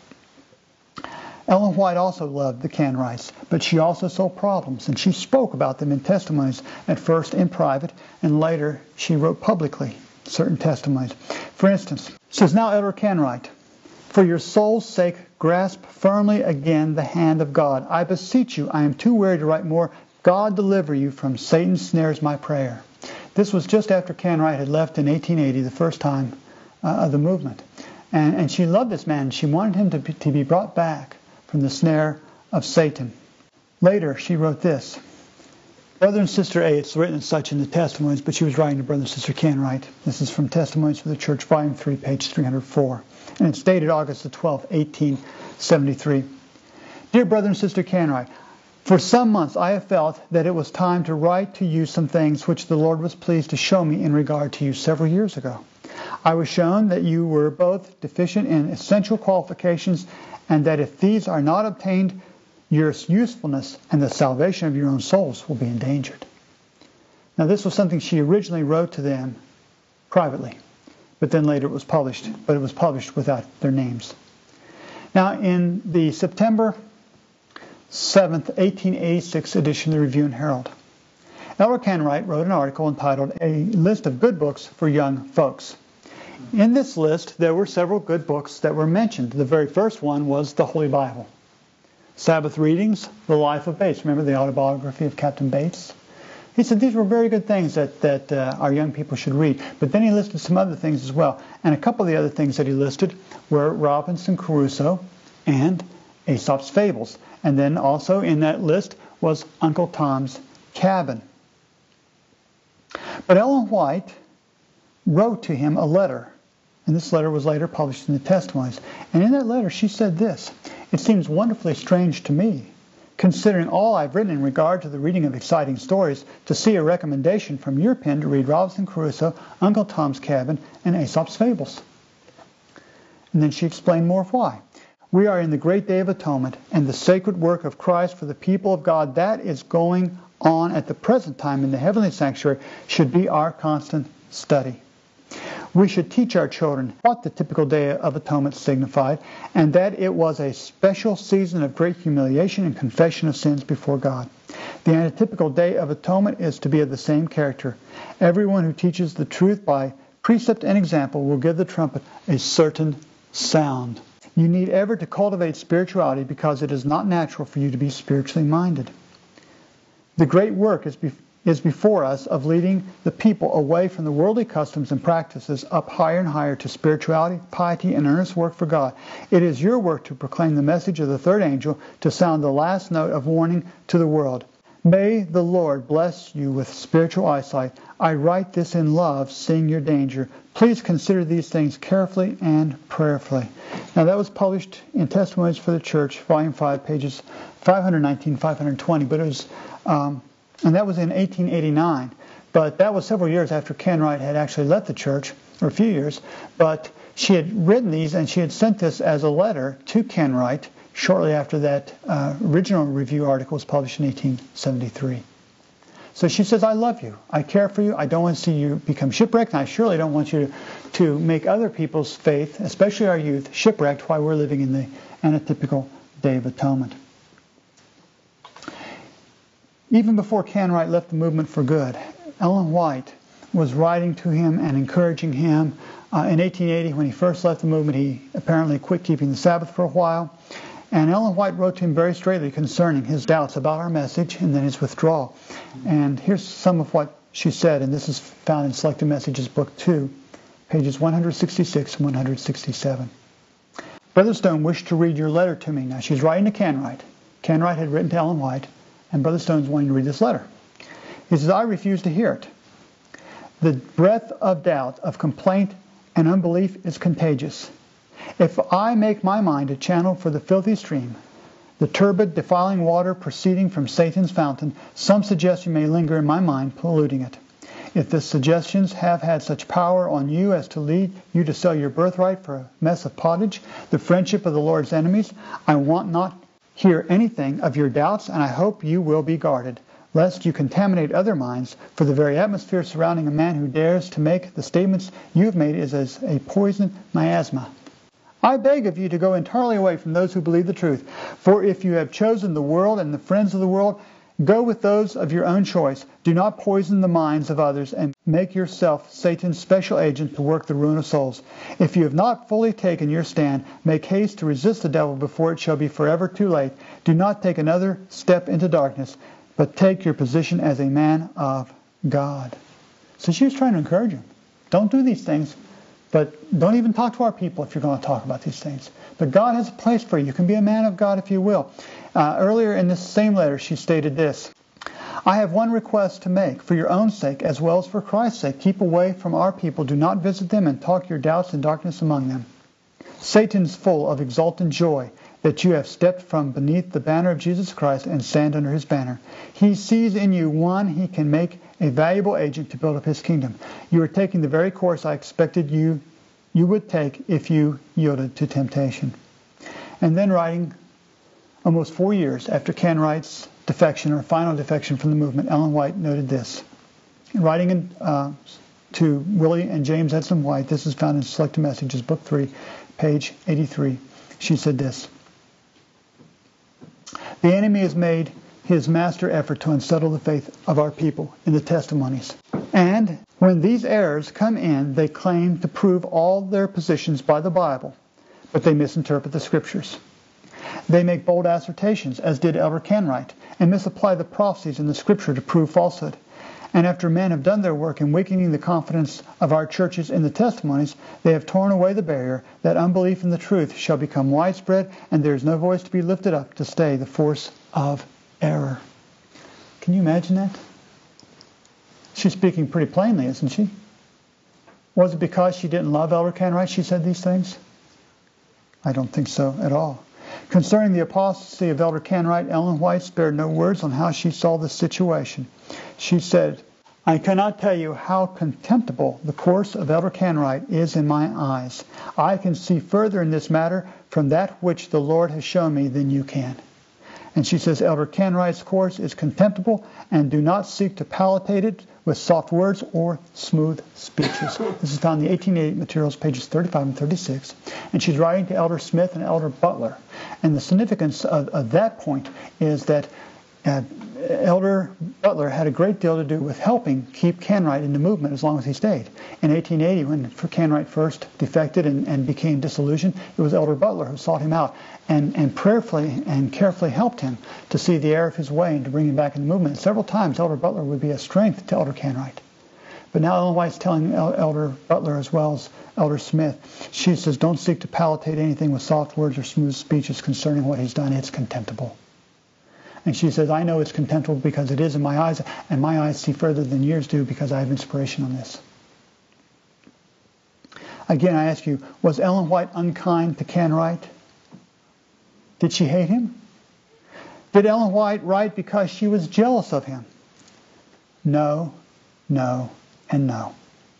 Ellen White also loved the Canrites, but she also saw problems, and she spoke about them in testimonies, at first in private, and later she wrote publicly certain testimonies. For instance, it says, "Now, Elder Canrite, for your soul's sake, grasp firmly again the hand of God. I beseech you, I am too weary to write more. God deliver you from Satan's snares, my prayer." This was just after Canrite had left in 1880, the first time of the movement. And she loved this man. She wanted him to be brought back from the snare of Satan. Later, she wrote this. Brother and Sister A, it's written as such in the testimonies, but she was writing to Brother and Sister Canrite. This is from Testimonies for the Church, Volume 3, page 304. And it's dated August the 12th, 1873. "Dear Brother and Sister Canrite, for some months I have felt that it was time to write to you some things which the Lord was pleased to show me in regard to you several years ago. I was shown that you were both deficient in essential qualifications, and that if these are not obtained, your usefulness and the salvation of your own souls will be endangered." Now, this was something she originally wrote to them privately, but then later it was published, but it was published without their names. Now, in the September 7th, 1886 edition of the Review and Herald, Elder Canrite wrote an article entitled "A List of Good Books for Young Folks." In this list, there were several good books that were mentioned. The very first one was the Holy Bible. Sabbath readings, The Life of Bates. Remember the autobiography of Captain Bates? He said these were very good things that our young people should read. But then he listed some other things as well. And a couple of the other things that he listed were Robinson Crusoe and Aesop's Fables. And then also in that list was Uncle Tom's Cabin. But Ellen White wrote to him a letter, and this letter was later published in the Testimonies. And in that letter she said this, "It seems wonderfully strange to me, considering all I've written in regard to the reading of exciting stories, to see a recommendation from your pen to read Robinson Crusoe, Uncle Tom's Cabin, and Aesop's Fables." And then she explained more of why. "We are in the great day of atonement, and the sacred work of Christ for the people of God that is going on at the present time in the heavenly sanctuary should be our constant study. We should teach our children what the typical Day of Atonement signified, and that it was a special season of great humiliation and confession of sins before God. The antitypical Day of Atonement is to be of the same character. Everyone who teaches the truth by precept and example will give the trumpet a certain sound. You need ever to cultivate spirituality because it is not natural for you to be spiritually minded. The great work is before us of leading the people away from the worldly customs and practices up higher and higher to spirituality, piety, and earnest work for God. It is your work to proclaim the message of the third angel, to sound the last note of warning to the world. May the Lord bless you with spiritual eyesight. I write this in love, seeing your danger. Please consider these things carefully and prayerfully." Now that was published in Testimonies for the Church, Volume 5, pages 519, 520, but it was... and that was in 1889. But that was several years after Canrite had actually left the church, or a few years. But she had written these, and she had sent this as a letter to Canrite shortly after that original review article was published in 1873. So she says, "I love you. I care for you. I don't want to see you become shipwrecked, and I surely don't want you to make other people's faith, especially our youth, shipwrecked while we're living in the antitypical Day of Atonement." Even before Canrite left the movement for good, Ellen White was writing to him and encouraging him. In 1880, when he first left the movement, he apparently quit keeping the Sabbath for a while. And Ellen White wrote to him very straightly concerning his doubts about our message and then his withdrawal. And here's some of what she said, and this is found in Selected Messages, Book 2, pages 166 and 167. "Brother Stone wished to read your letter to me." Now, she's writing to Canrite. Canrite had written to Ellen White, and Brother Stone's wanting to read this letter. He says, "I refuse to hear it. The breath of doubt, of complaint, and unbelief is contagious. If I make my mind a channel for the filthy stream, the turbid, defiling water proceeding from Satan's fountain, some suggestion may linger in my mind, polluting it. If the suggestions have had such power on you as to lead you to sell your birthright for a mess of pottage, the friendship of the Lord's enemies, I want not hear anything of your doubts, and I hope you will be guarded, lest you contaminate other minds, for the very atmosphere surrounding a man who dares to make the statements you have made is as a poison miasma. I beg of you to go entirely away from those who believe the truth, for if you have chosen the world and the friends of the world, go with those of your own choice. Do not poison the minds of others and make yourself Satan's special agent to work the ruin of souls. If you have not fully taken your stand, make haste to resist the devil before it shall be forever too late. Do not take another step into darkness, but take your position as a man of God. So she was trying to encourage him. Don't do these things, but don't even talk to our people if you're going to talk about these things. But God has a place for you. You can be a man of God if you will. Earlier in this same letter, she stated this: I have one request to make, for your own sake as well as for Christ's sake. Keep away from our people. Do not visit them and talk your doubts and darkness among them. Satan's full of exultant joy that you have stepped from beneath the banner of Jesus Christ and stand under his banner. He sees in you one he can make a valuable agent to build up his kingdom. You are taking the very course I expected you would take if you yielded to temptation. And then writing almost 4 years after Ken Wright's defection or final defection from the movement, Ellen White noted this. Writing to Willie and James Edson White, this is found in Selected Messages, Book 3, page 83. She said this: The enemy has made his master effort to unsettle the faith of our people in the testimonies. And when these errors come in, they claim to prove all their positions by the Bible, but they misinterpret the Scriptures. They make bold assertions, as did Elder Kenwright, and misapply the prophecies in the Scripture to prove falsehood. And after men have done their work in weakening the confidence of our churches in the testimonies, they have torn away the barrier that unbelief in the truth shall become widespread, and there is no voice to be lifted up to stay the force of error. Can you imagine that? She's speaking pretty plainly, isn't she? Was it because she didn't love Elder Kenwright she said these things? I don't think so at all. Concerning the apostasy of Elder Kenwright, Ellen White spared no words on how she saw the situation. She said, I cannot tell you how contemptible the course of Elder Kenwright is in my eyes. I can see further in this matter from that which the Lord has shown me than you can. And she says, Elder Kenwright's course is contemptible, and do not seek to palliate it with soft words or smooth speeches. This is found in the 1888 materials, pages 35 and 36. And she's writing to Elder Smith and Elder Butler. And the significance of that point is that Elder Butler had a great deal to do with helping keep Kenwright in the movement as long as he stayed. In 1880, when Kenwright first defected and became disillusioned, it was Elder Butler who sought him out and prayerfully and carefully helped him to see the error of his way and to bring him back in the movement. And several times, Elder Butler would be a strength to Elder Kenwright. But now Ellen White's telling Elder Butler as well as Elder Smith, she says, don't seek to palliate anything with soft words or smooth speeches concerning what he's done. It's contemptible. And she says, I know it's contemptible because it is in my eyes, and my eyes see further than yours do because I have inspiration on this. Again, I ask you, was Ellen White unkind to Kenwright? Did she hate him? Did Ellen White write because she was jealous of him? No, no, and no.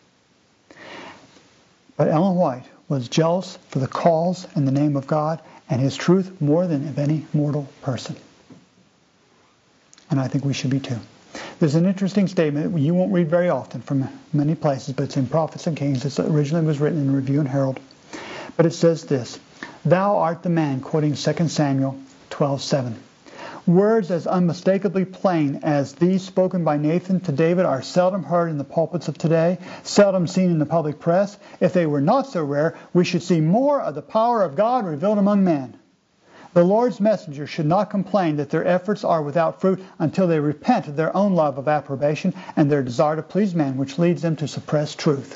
But Ellen White was jealous for the cause and the name of God and His truth more than of any mortal person. And I think we should be too. There's an interesting statement that you won't read very often from many places, but it's in Prophets and Kings. It originally was written in Review and Herald. But it says this: Thou art the man, quoting 2 Samuel 12:7. Words as unmistakably plain as these spoken by Nathan to David are seldom heard in the pulpits of today, seldom seen in the public press. If they were not so rare, we should see more of the power of God revealed among men. The Lord's messengers should not complain that their efforts are without fruit until they repent of their own love of approbation and their desire to please men, which leads them to suppress truth.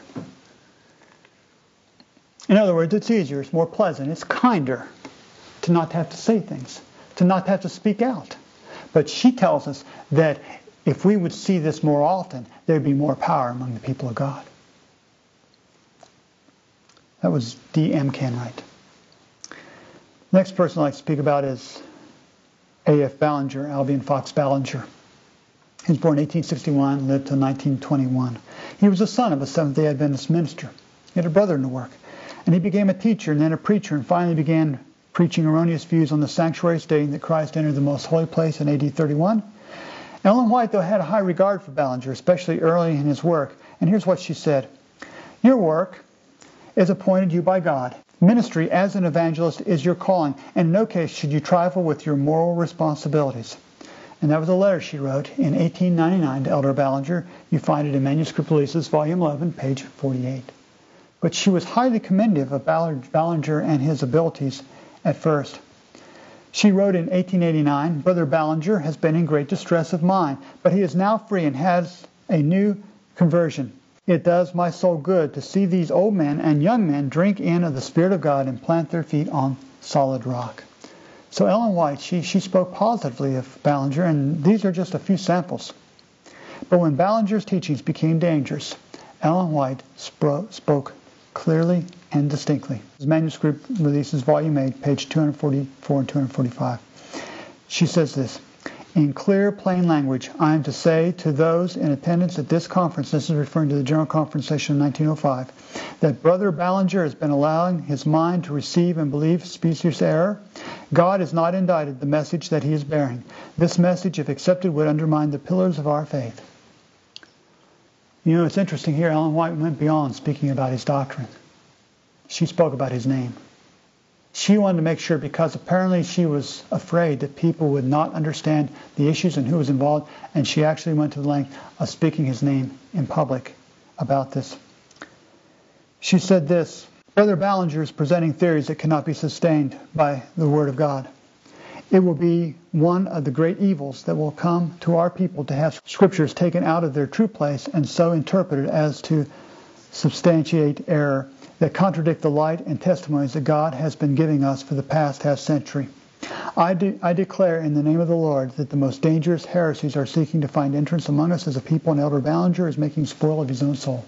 In other words, it's easier, it's more pleasant, it's kinder to not have to say things, to not have to speak out. But she tells us that if we would see this more often, there'd be more power among the people of God. That was D.M. Kenwright. Next person I'd like to speak about is A.F. Ballinger, Albion Fox Ballinger. He was born in 1861, lived till 1921. He was the son of a Seventh-day Adventist minister. He had a brother in the work. And he became a teacher and then a preacher and finally began preaching erroneous views on the sanctuary, stating that Christ entered the most holy place in AD 31. Ellen White, though, had a high regard for Ballinger, especially early in his work. And here's what she said. Your work is appointed you by God. Ministry as an evangelist is your calling, and in no case should you trifle with your moral responsibilities. And that was a letter she wrote in 1899 to Elder Ballinger. You find it in Manuscript Releases, Volume 11, page 48. But she was highly commendative of Ballinger and his abilities at first. She wrote in 1889, Brother Ballinger has been in great distress of mind, but he is now free and has a new conversion. It does my soul good to see these old men and young men drink in of the Spirit of God and plant their feet on solid rock. So Ellen White, she spoke positively of Ballinger, and these are just a few samples. But when Ballinger's teachings became dangerous, Ellen White spoke clearly and distinctly. His Manuscript Releases, Volume 8, page 244 and 245. She says this, in clear, plain language, I am to say to those in attendance at this conference, this is referring to the General Conference session in 1905, that Brother Ballinger has been allowing his mind to receive and believe specious error. God has not indicted the message that he is bearing. This message, if accepted, would undermine the pillars of our faith. You know, it's interesting here, Ellen White went beyond speaking about his doctrine. She spoke about his name. She wanted to make sure, because apparently she was afraid that people would not understand the issues and who was involved, and she actually went to the length of speaking his name in public about this. She said this, Brother Ballinger is presenting theories that cannot be sustained by the Word of God. It will be one of the great evils that will come to our people to have scriptures taken out of their true place and so interpreted as to substantiate error that contradict the light and testimonies that God has been giving us for the past half century. I declare in the name of the Lord that the most dangerous heresies are seeking to find entrance among us as a people, and Elder Ballinger is making spoil of his own soul.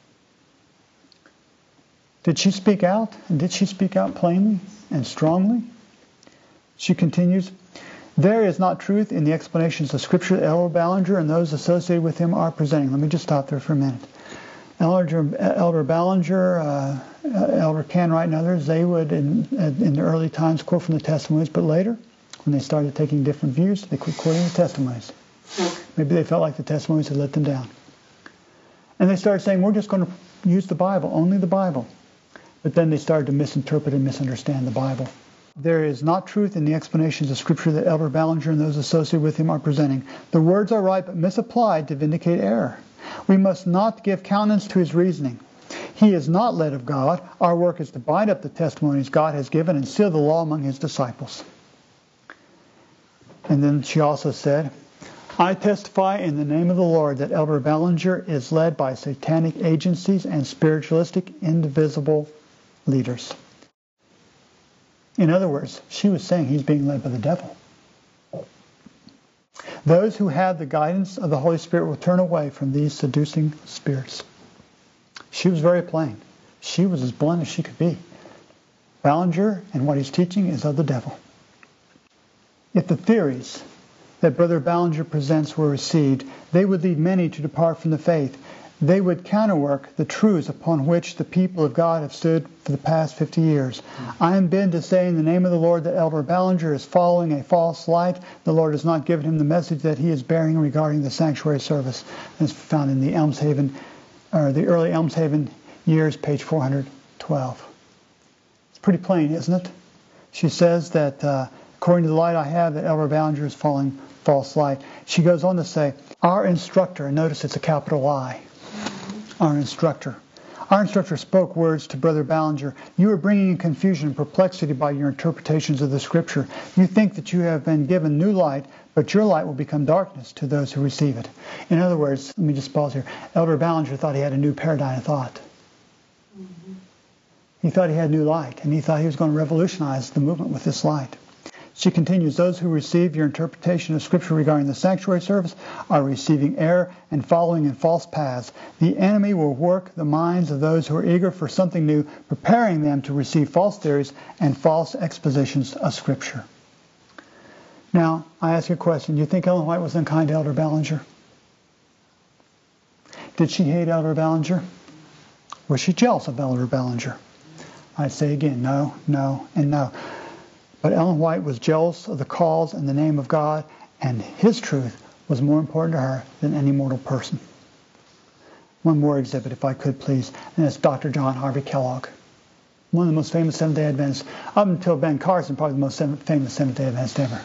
Did she speak out? And did she speak out plainly and strongly? She continues, there is not truth in the explanations of Scripture that Elder Ballinger and those associated with him are presenting. Let me just stop there for a minute. Elder Ballinger, Elder Canwright, and others, they would, in the early times, quote from the testimonies, but later, when they started taking different views, they quit quoting the testimonies. Maybe they felt like the testimonies had let them down. And they started saying, we're just going to use the Bible, only the Bible. But then they started to misinterpret and misunderstand the Bible. There is not truth in the explanations of Scripture that Elder Ballinger and those associated with him are presenting. The words are right, but misapplied to vindicate error. We must not give countenance to his reasoning. He is not led of God. Our work is to bind up the testimonies God has given and seal the law among his disciples. And then she also said, I testify in the name of the Lord that Elder Ballinger is led by satanic agencies and spiritualistic, indivisible leaders. In other words, she was saying he's being led by the devil. Those who have the guidance of the Holy Spirit will turn away from these seducing spirits. She was very plain. She was as blunt as she could be. Ballinger and what he's teaching is of the devil. If the theories that Brother Ballinger presents were received, they would lead many to depart from the faith. They would counterwork the truths upon which the people of God have stood for the past 50 years. I am bid to say in the name of the Lord that Elder Ballinger is following a false light. The Lord has not given him the message that he is bearing regarding the sanctuary service. It's found in the the early Elmshaven years, page 412. It's pretty plain, isn't it? She says that according to the light I have, that Elder Ballinger is following false light. She goes on to say, our instructor, and notice it's a capital I, our instructor spoke words to Brother Ballinger. You are bringing in confusion and perplexity by your interpretations of the Scripture. You think that you have been given new light, but your light will become darkness to those who receive it. In other words, let me just pause here. Elder Ballinger thought he had a new paradigm of thought. He thought he had new light, and he thought he was going to revolutionize the movement with this light. She continues, those who receive your interpretation of Scripture regarding the sanctuary service are receiving error and following in false paths. The enemy will work the minds of those who are eager for something new, preparing them to receive false theories and false expositions of Scripture. Now, I ask you a question. Do you think Ellen White was unkind to Elder Ballinger? Did she hate Elder Ballinger? Was she jealous of Elder Ballinger? I say again, no, no, and no. But Ellen White was jealous of the cause and the name of God, and his truth was more important to her than any mortal person. One more exhibit, if I could, please, and that's Dr. John Harvey Kellogg. One of the most famous Seventh-day Adventists, up until Ben Carson, probably the most famous Seventh-day Adventist ever.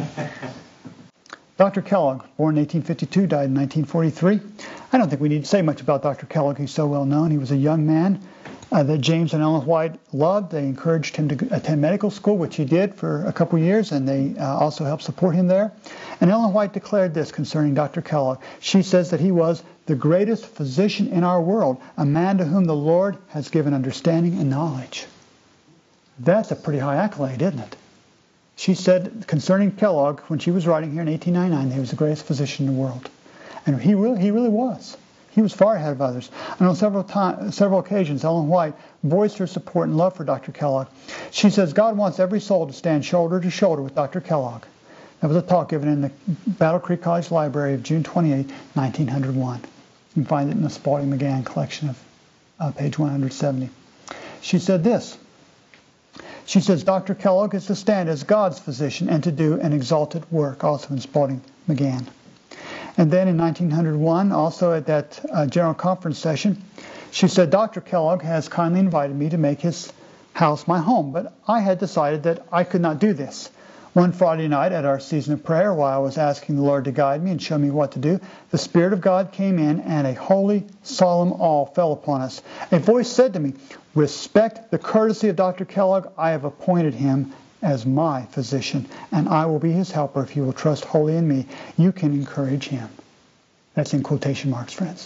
Dr. Kellogg, born in 1852, died in 1943. I don't think we need to say much about Dr. Kellogg. He's so well known. He was a young man that James and Ellen White loved. They encouraged him to attend medical school, which he did for a couple of years, and they also helped support him there. And Ellen White declared this concerning Dr. Kellogg. She says that he was the greatest physician in our world, a man to whom the Lord has given understanding and knowledge. That's a pretty high accolade, isn't it? She said concerning Kellogg, when she was writing here in 1899, that he was the greatest physician in the world. And he really was. He was far ahead of others. And on several occasions, Ellen White voiced her support and love for Dr. Kellogg. She says, God wants every soul to stand shoulder to shoulder with Dr. Kellogg. That was a talk given in the Battle Creek College Library of June 28, 1901. You can find it in the Spalding McGann collection of page 170. She said this. She says, Dr. Kellogg is to stand as God's physician and to do an exalted work, also in Spalding McGann. And then in 1901, also at that General Conference session, she said, Dr. Kellogg has kindly invited me to make his house my home, but I had decided that I could not do this. One Friday night at our season of prayer, while I was asking the Lord to guide me and show me what to do, the Spirit of God came in and a holy, solemn awe fell upon us. A voice said to me, respect the courtesy of Dr. Kellogg. I have appointed him as my physician, and I will be his helper if you will trust wholly in me. You can encourage him. That's in quotation marks, friends.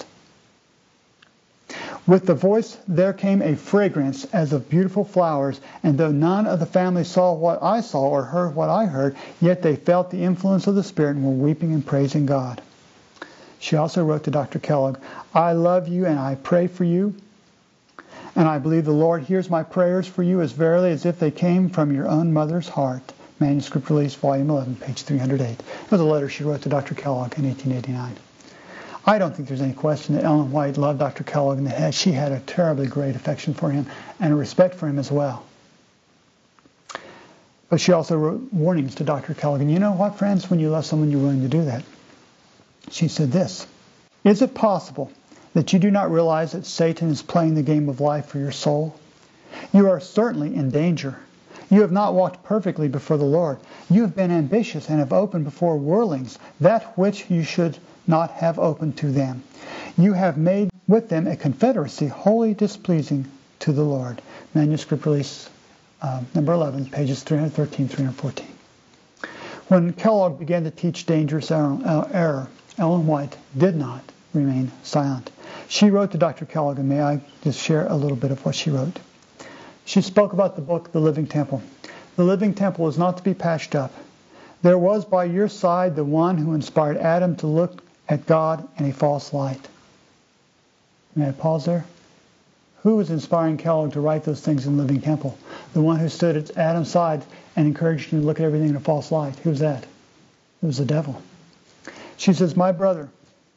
With the voice there came a fragrance as of beautiful flowers, and though none of the family saw what I saw or heard what I heard, yet they felt the influence of the Spirit and were weeping and praising God. She also wrote to Dr. Kellogg, I love you and I pray for you, and I believe the Lord hears my prayers for you as verily as if they came from your own mother's heart. Manuscript release, volume 11, page 308. It was a letter she wrote to Dr. Kellogg in 1889. I don't think there's any question that Ellen White loved Dr. Kellogg and that she had a terribly great affection for him and a respect for him as well. But she also wrote warnings to Dr. Kellogg. And you know what, friends? When you love someone, you're willing to do that. She said this, is it possible that you do not realize that Satan is playing the game of life for your soul? You are certainly in danger. You have not walked perfectly before the Lord. You have been ambitious and have opened before worldlings that which you should not have opened to them. You have made with them a confederacy wholly displeasing to the Lord. Manuscript release number 11, pages 313, 314. When Kellogg began to teach dangerous error, Ellen White did not remain silent. She wrote to Dr. Kellogg, and may I just share a little bit of what she wrote. She spoke about the book, The Living Temple. The living temple is not to be patched up. There was by your side the one who inspired Adam to look at God in a false light. May I pause there? Who was inspiring Kellogg to write those things in the living temple? The one who stood at Adam's side and encouraged him to look at everything in a false light. Who was that? It was the devil. She says, my brother,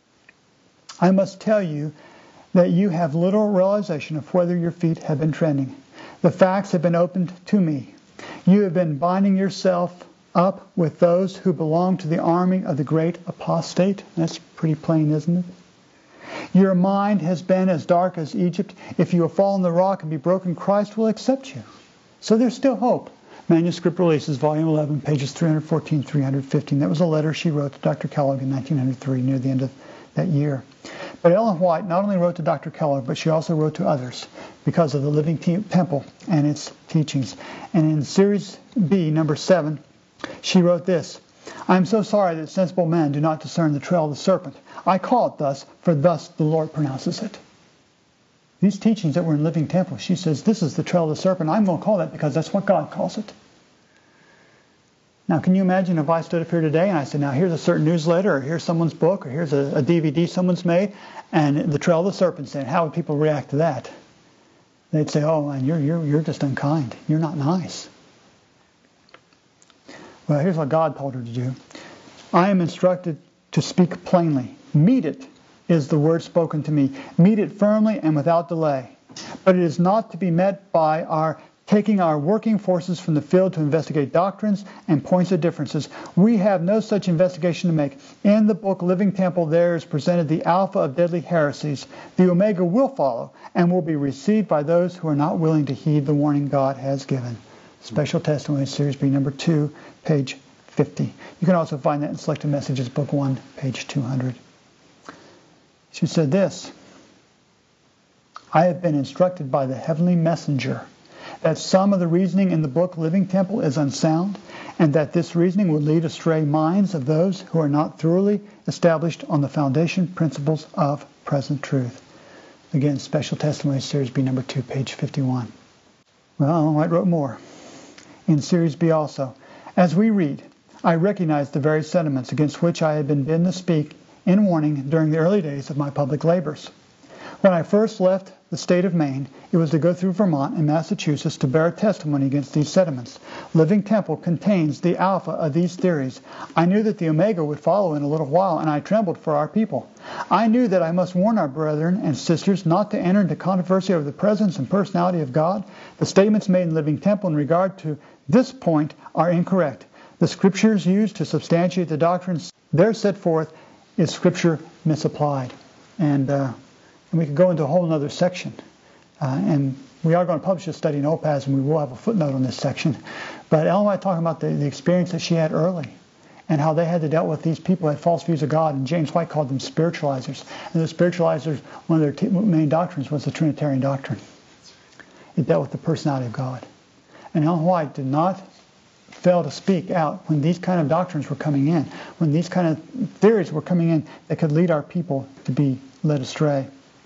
I must tell you that you have little realization of whether your feet have been trending. The facts have been opened to me. You have been binding yourself up with those who belong to the army of the great apostate. That's pretty plain, isn't it? Your mind has been as dark as Egypt. If you will fall on the rock and be broken, Christ will accept you. So there's still hope. Manuscript releases, volume 11, pages 314, 315. That was a letter she wrote to Dr. Kellogg in 1903, near the end of that year. But Ellen White not only wrote to Dr. Kellogg, but she also wrote to others because of the Living Temple and its teachings. And in Series B, number 7, she wrote this, I am so sorry that sensible men do not discern the trail of the serpent. I call it thus, for thus the Lord pronounces it. These teachings that were in Living Temple, she says, this is the trail of the serpent. I'm going to call that because that's what God calls it. Now, can you imagine if I stood up here today and I said, now here's a certain newsletter, or here's someone's book, or here's a DVD someone's made, and the trail of the serpent said, how would people react to that? They'd say, oh, man, you're just unkind. You're not nice. Well, here's what God told her to do. I am instructed to speak plainly. Meet it is the word spoken to me. Meet it firmly and without delay. But it is not to be met by our taking our working forces from the field to investigate doctrines and points of differences. We have no such investigation to make. In the book Living Temple, there is presented the alpha of deadly heresies. The omega will follow and will be received by those who are not willing to heed the warning God has given. Special Testimony, Series B, number 2, page 50. You can also find that in Selected Messages, book 1, page 200. She said this: I have been instructed by the heavenly messenger that some of the reasoning in the book Living Temple is unsound, and that this reasoning will lead astray minds of those who are not thoroughly established on the foundation principles of present truth. Again, Special Testimony, Series B, number 2, page 51. Well, Ellen White wrote more. In Series B also, as we read, I recognize the very sentiments against which I had been bidden to speak in warning during the early days of my public labors. When I first left the state of Maine, it was to go through Vermont and Massachusetts to bear testimony against these sentiments. Living Temple contains the alpha of these theories. I knew that the omega would follow in a little while, and I trembled for our people. I knew that I must warn our brethren and sisters not to enter into controversy over the presence and personality of God. The statements made in Living Temple in regard to this point are incorrect. The scriptures used to substantiate the doctrines there set forth is scripture misapplied. And we could go into a whole other section. And we are going to publish a study in OPAS, and we will have a footnote on this section. But Ellen White talking about the experience that she had early and how they had to deal with these people who had false views of God. And James White called them spiritualizers. And the spiritualizers, one of their main doctrines was the Trinitarian doctrine. It dealt with the personality of God. And Ellen White did not fail to speak out when these kind of doctrines were coming in, when these kind of theories were coming in that could lead our people to be led astray.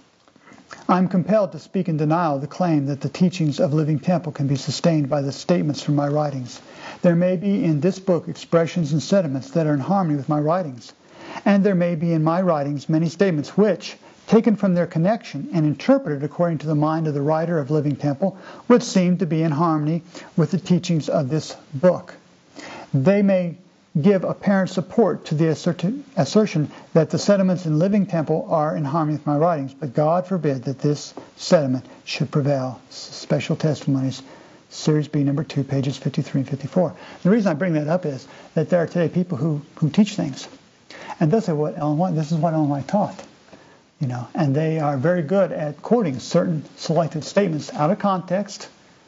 I'm compelled to speak in denial of the claim that the teachings of Living Temple can be sustained by the statements from my writings. There may be in this book expressions and sentiments that are in harmony with my writings. And there may be in my writings many statements which, taken from their connection and interpreted according to the mind of the writer of Living Temple, would seem to be in harmony with the teachings of this book. They may give apparent support to the assertion that the sentiments in Living Temple are in harmony with my writings, but God forbid that this sentiment should prevail. Special Testimonies, Series B, number 2, pages 53 and 54. The reason I bring that up is that there are today people who teach things, and they'll say, this is what Ellen White taught. And they are very good at quoting certain selected statements out of context,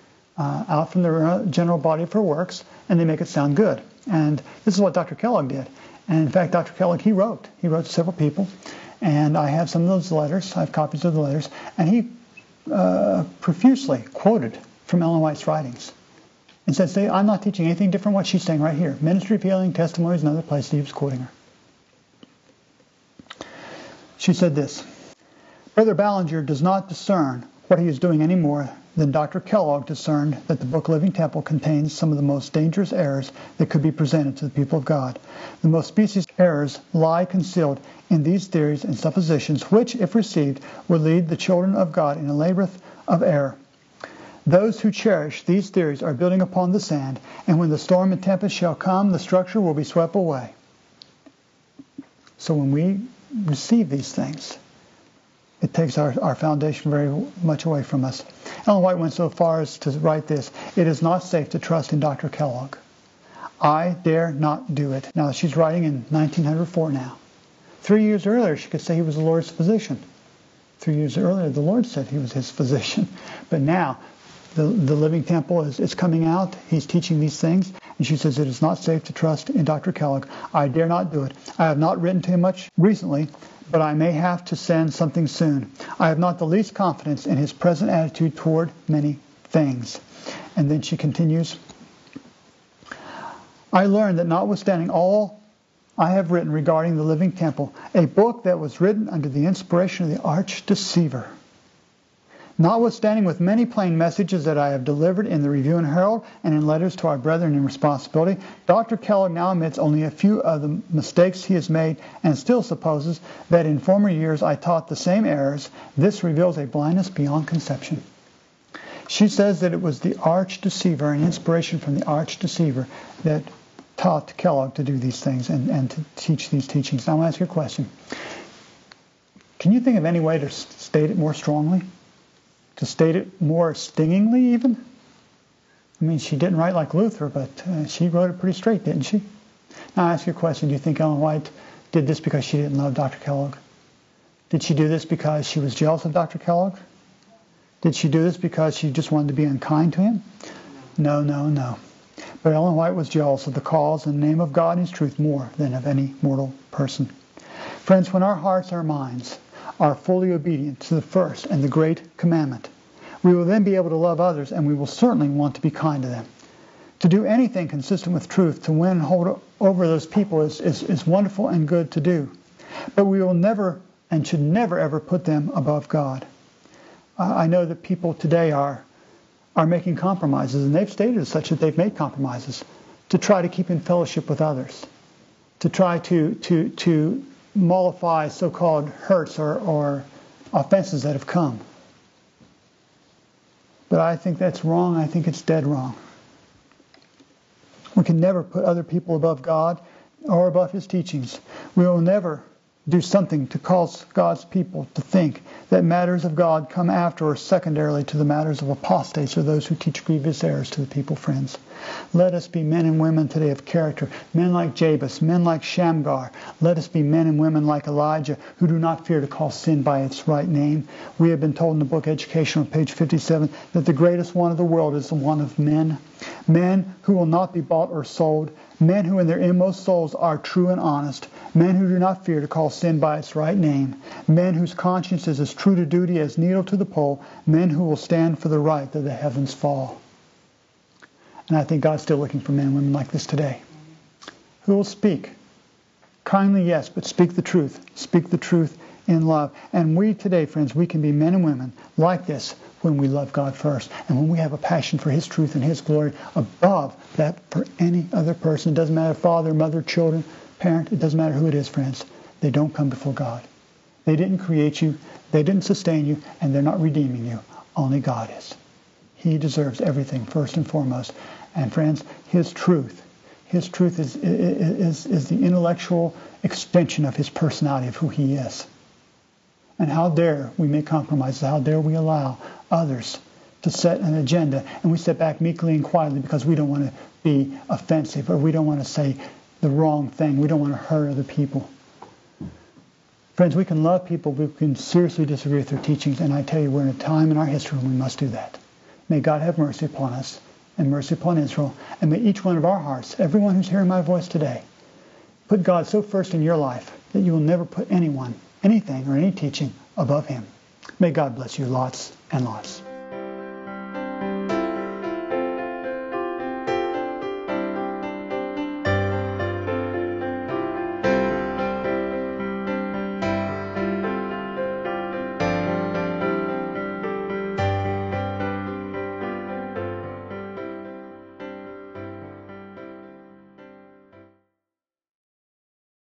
out from the general body of her works, and they make it sound good. And this is what Dr. Kellogg did. And in fact, Dr. Kellogg, he wrote to several people, and I have some of those letters. I have copies of the letters, and he profusely quoted from Ellen White's writings and said, I'm not teaching anything different from what she's saying right here. Ministry of Healing, Testimonies, and other places he was quoting her. She said this: Brother Ballinger does not discern what he is doing any more than Dr. Kellogg discerned that the book Living Temple contains some of the most dangerous errors that could be presented to the people of God. The most specious errors lie concealed in these theories and suppositions, which, if received, would lead the children of God in a labyrinth of error. Those who cherish these theories are building upon the sand, and when the storm and tempest shall come, the structure will be swept away. So when we receive these things, it takes our foundation very much away from us. Ellen White went so far as to write this: it is not safe to trust in Dr. Kellogg. I dare not do it. Now, she's writing in 1904 now. 3 years earlier, she could say he was the Lord's physician. 3 years earlier, the Lord said he was his physician. But now, the Living Temple is coming out. He's teaching these things. And she says it is not safe to trust in Dr. Kellogg. I dare not do it. I have not written to him much recently, but I may have to send something soon. I have not the least confidence in his present attitude toward many things. And then she continues, I learned that notwithstanding all I have written regarding the Living Temple, a book that was written under the inspiration of the arch deceiver, notwithstanding with many plain messages that I have delivered in the Review and Herald and in letters to our brethren in responsibility, Dr. Kellogg now admits only a few of the mistakes he has made and still supposes that in former years I taught the same errors. This reveals a blindness beyond conception. She says that it was the arch deceiver, an inspiration from the arch deceiver, that taught Kellogg to do these things and to teach these teachings. Now, I'll ask you a question. Can you think of any way to state it more strongly? To state it more stingingly even? I mean, she didn't write like Luther, but she wrote it pretty straight, didn't she? Now I ask you a question. Do you think Ellen White did this because she didn't love Dr. Kellogg? Did she do this because she was jealous of Dr. Kellogg? Did she do this because she just wanted to be unkind to him? No, no, no. But Ellen White was jealous of the cause and name of God and His truth more than of any mortal person. Friends, when our hearts, our minds are fully obedient to the first and the great commandment, we will then be able to love others, and we will certainly want to be kind to them. To do anything consistent with truth, to win and hold over those people is wonderful and good to do. But we will never and should never ever put them above God. I know that people today are making compromises, and they've stated as such that they've made compromises to try to keep in fellowship with others, to try to mollify so-called hurts or offenses that have come. But I think that's wrong. I think it's dead wrong. We can never put other people above God or above His teachings. We will never do something to cause God's people to think that matters of God come after or secondarily to the matters of apostates or those who teach grievous errors to the people, friends. Let us be men and women today of character, men like Jabez, men like Shamgar. Let us be men and women like Elijah who do not fear to call sin by its right name. We have been told in the book Education on page 57 that the greatest one of the world is the one of men. Men who will not be bought or sold. Men who in their inmost souls are true and honest. Men who do not fear to call sin by its right name. Men whose conscience is as true to duty as needle to the pole. Men who will stand for the right though the heavens fall. And I think God's still looking for men and women like this today. Who will speak? Kindly, yes, but speak the truth. Speak the truth in love. And we today, friends, we can be men and women like this when we love God first. And when we have a passion for His truth and His glory above that for any other person. It doesn't matter father, mother, children, parent. It doesn't matter who it is, friends. They don't come before God. They didn't create you. They didn't sustain you. And they're not redeeming you. Only God is. He deserves everything first and foremost. And friends, His truth is the intellectual extension of His personality, of who He is. And how dare we make compromises? How dare we allow others to set an agenda, and we sit back meekly and quietly because we don't want to be offensive, or we don't want to say the wrong thing. We don't want to hurt other people. Friends, we can love people, but we can seriously disagree with their teachings, and I tell you, we're in a time in our history when we must do that. May God have mercy upon us and mercy upon Israel, and may each one of our hearts, everyone who's hearing my voice today, put God so first in your life that you will never put anyone, anything, or any teaching above Him. May God bless you lots and lots.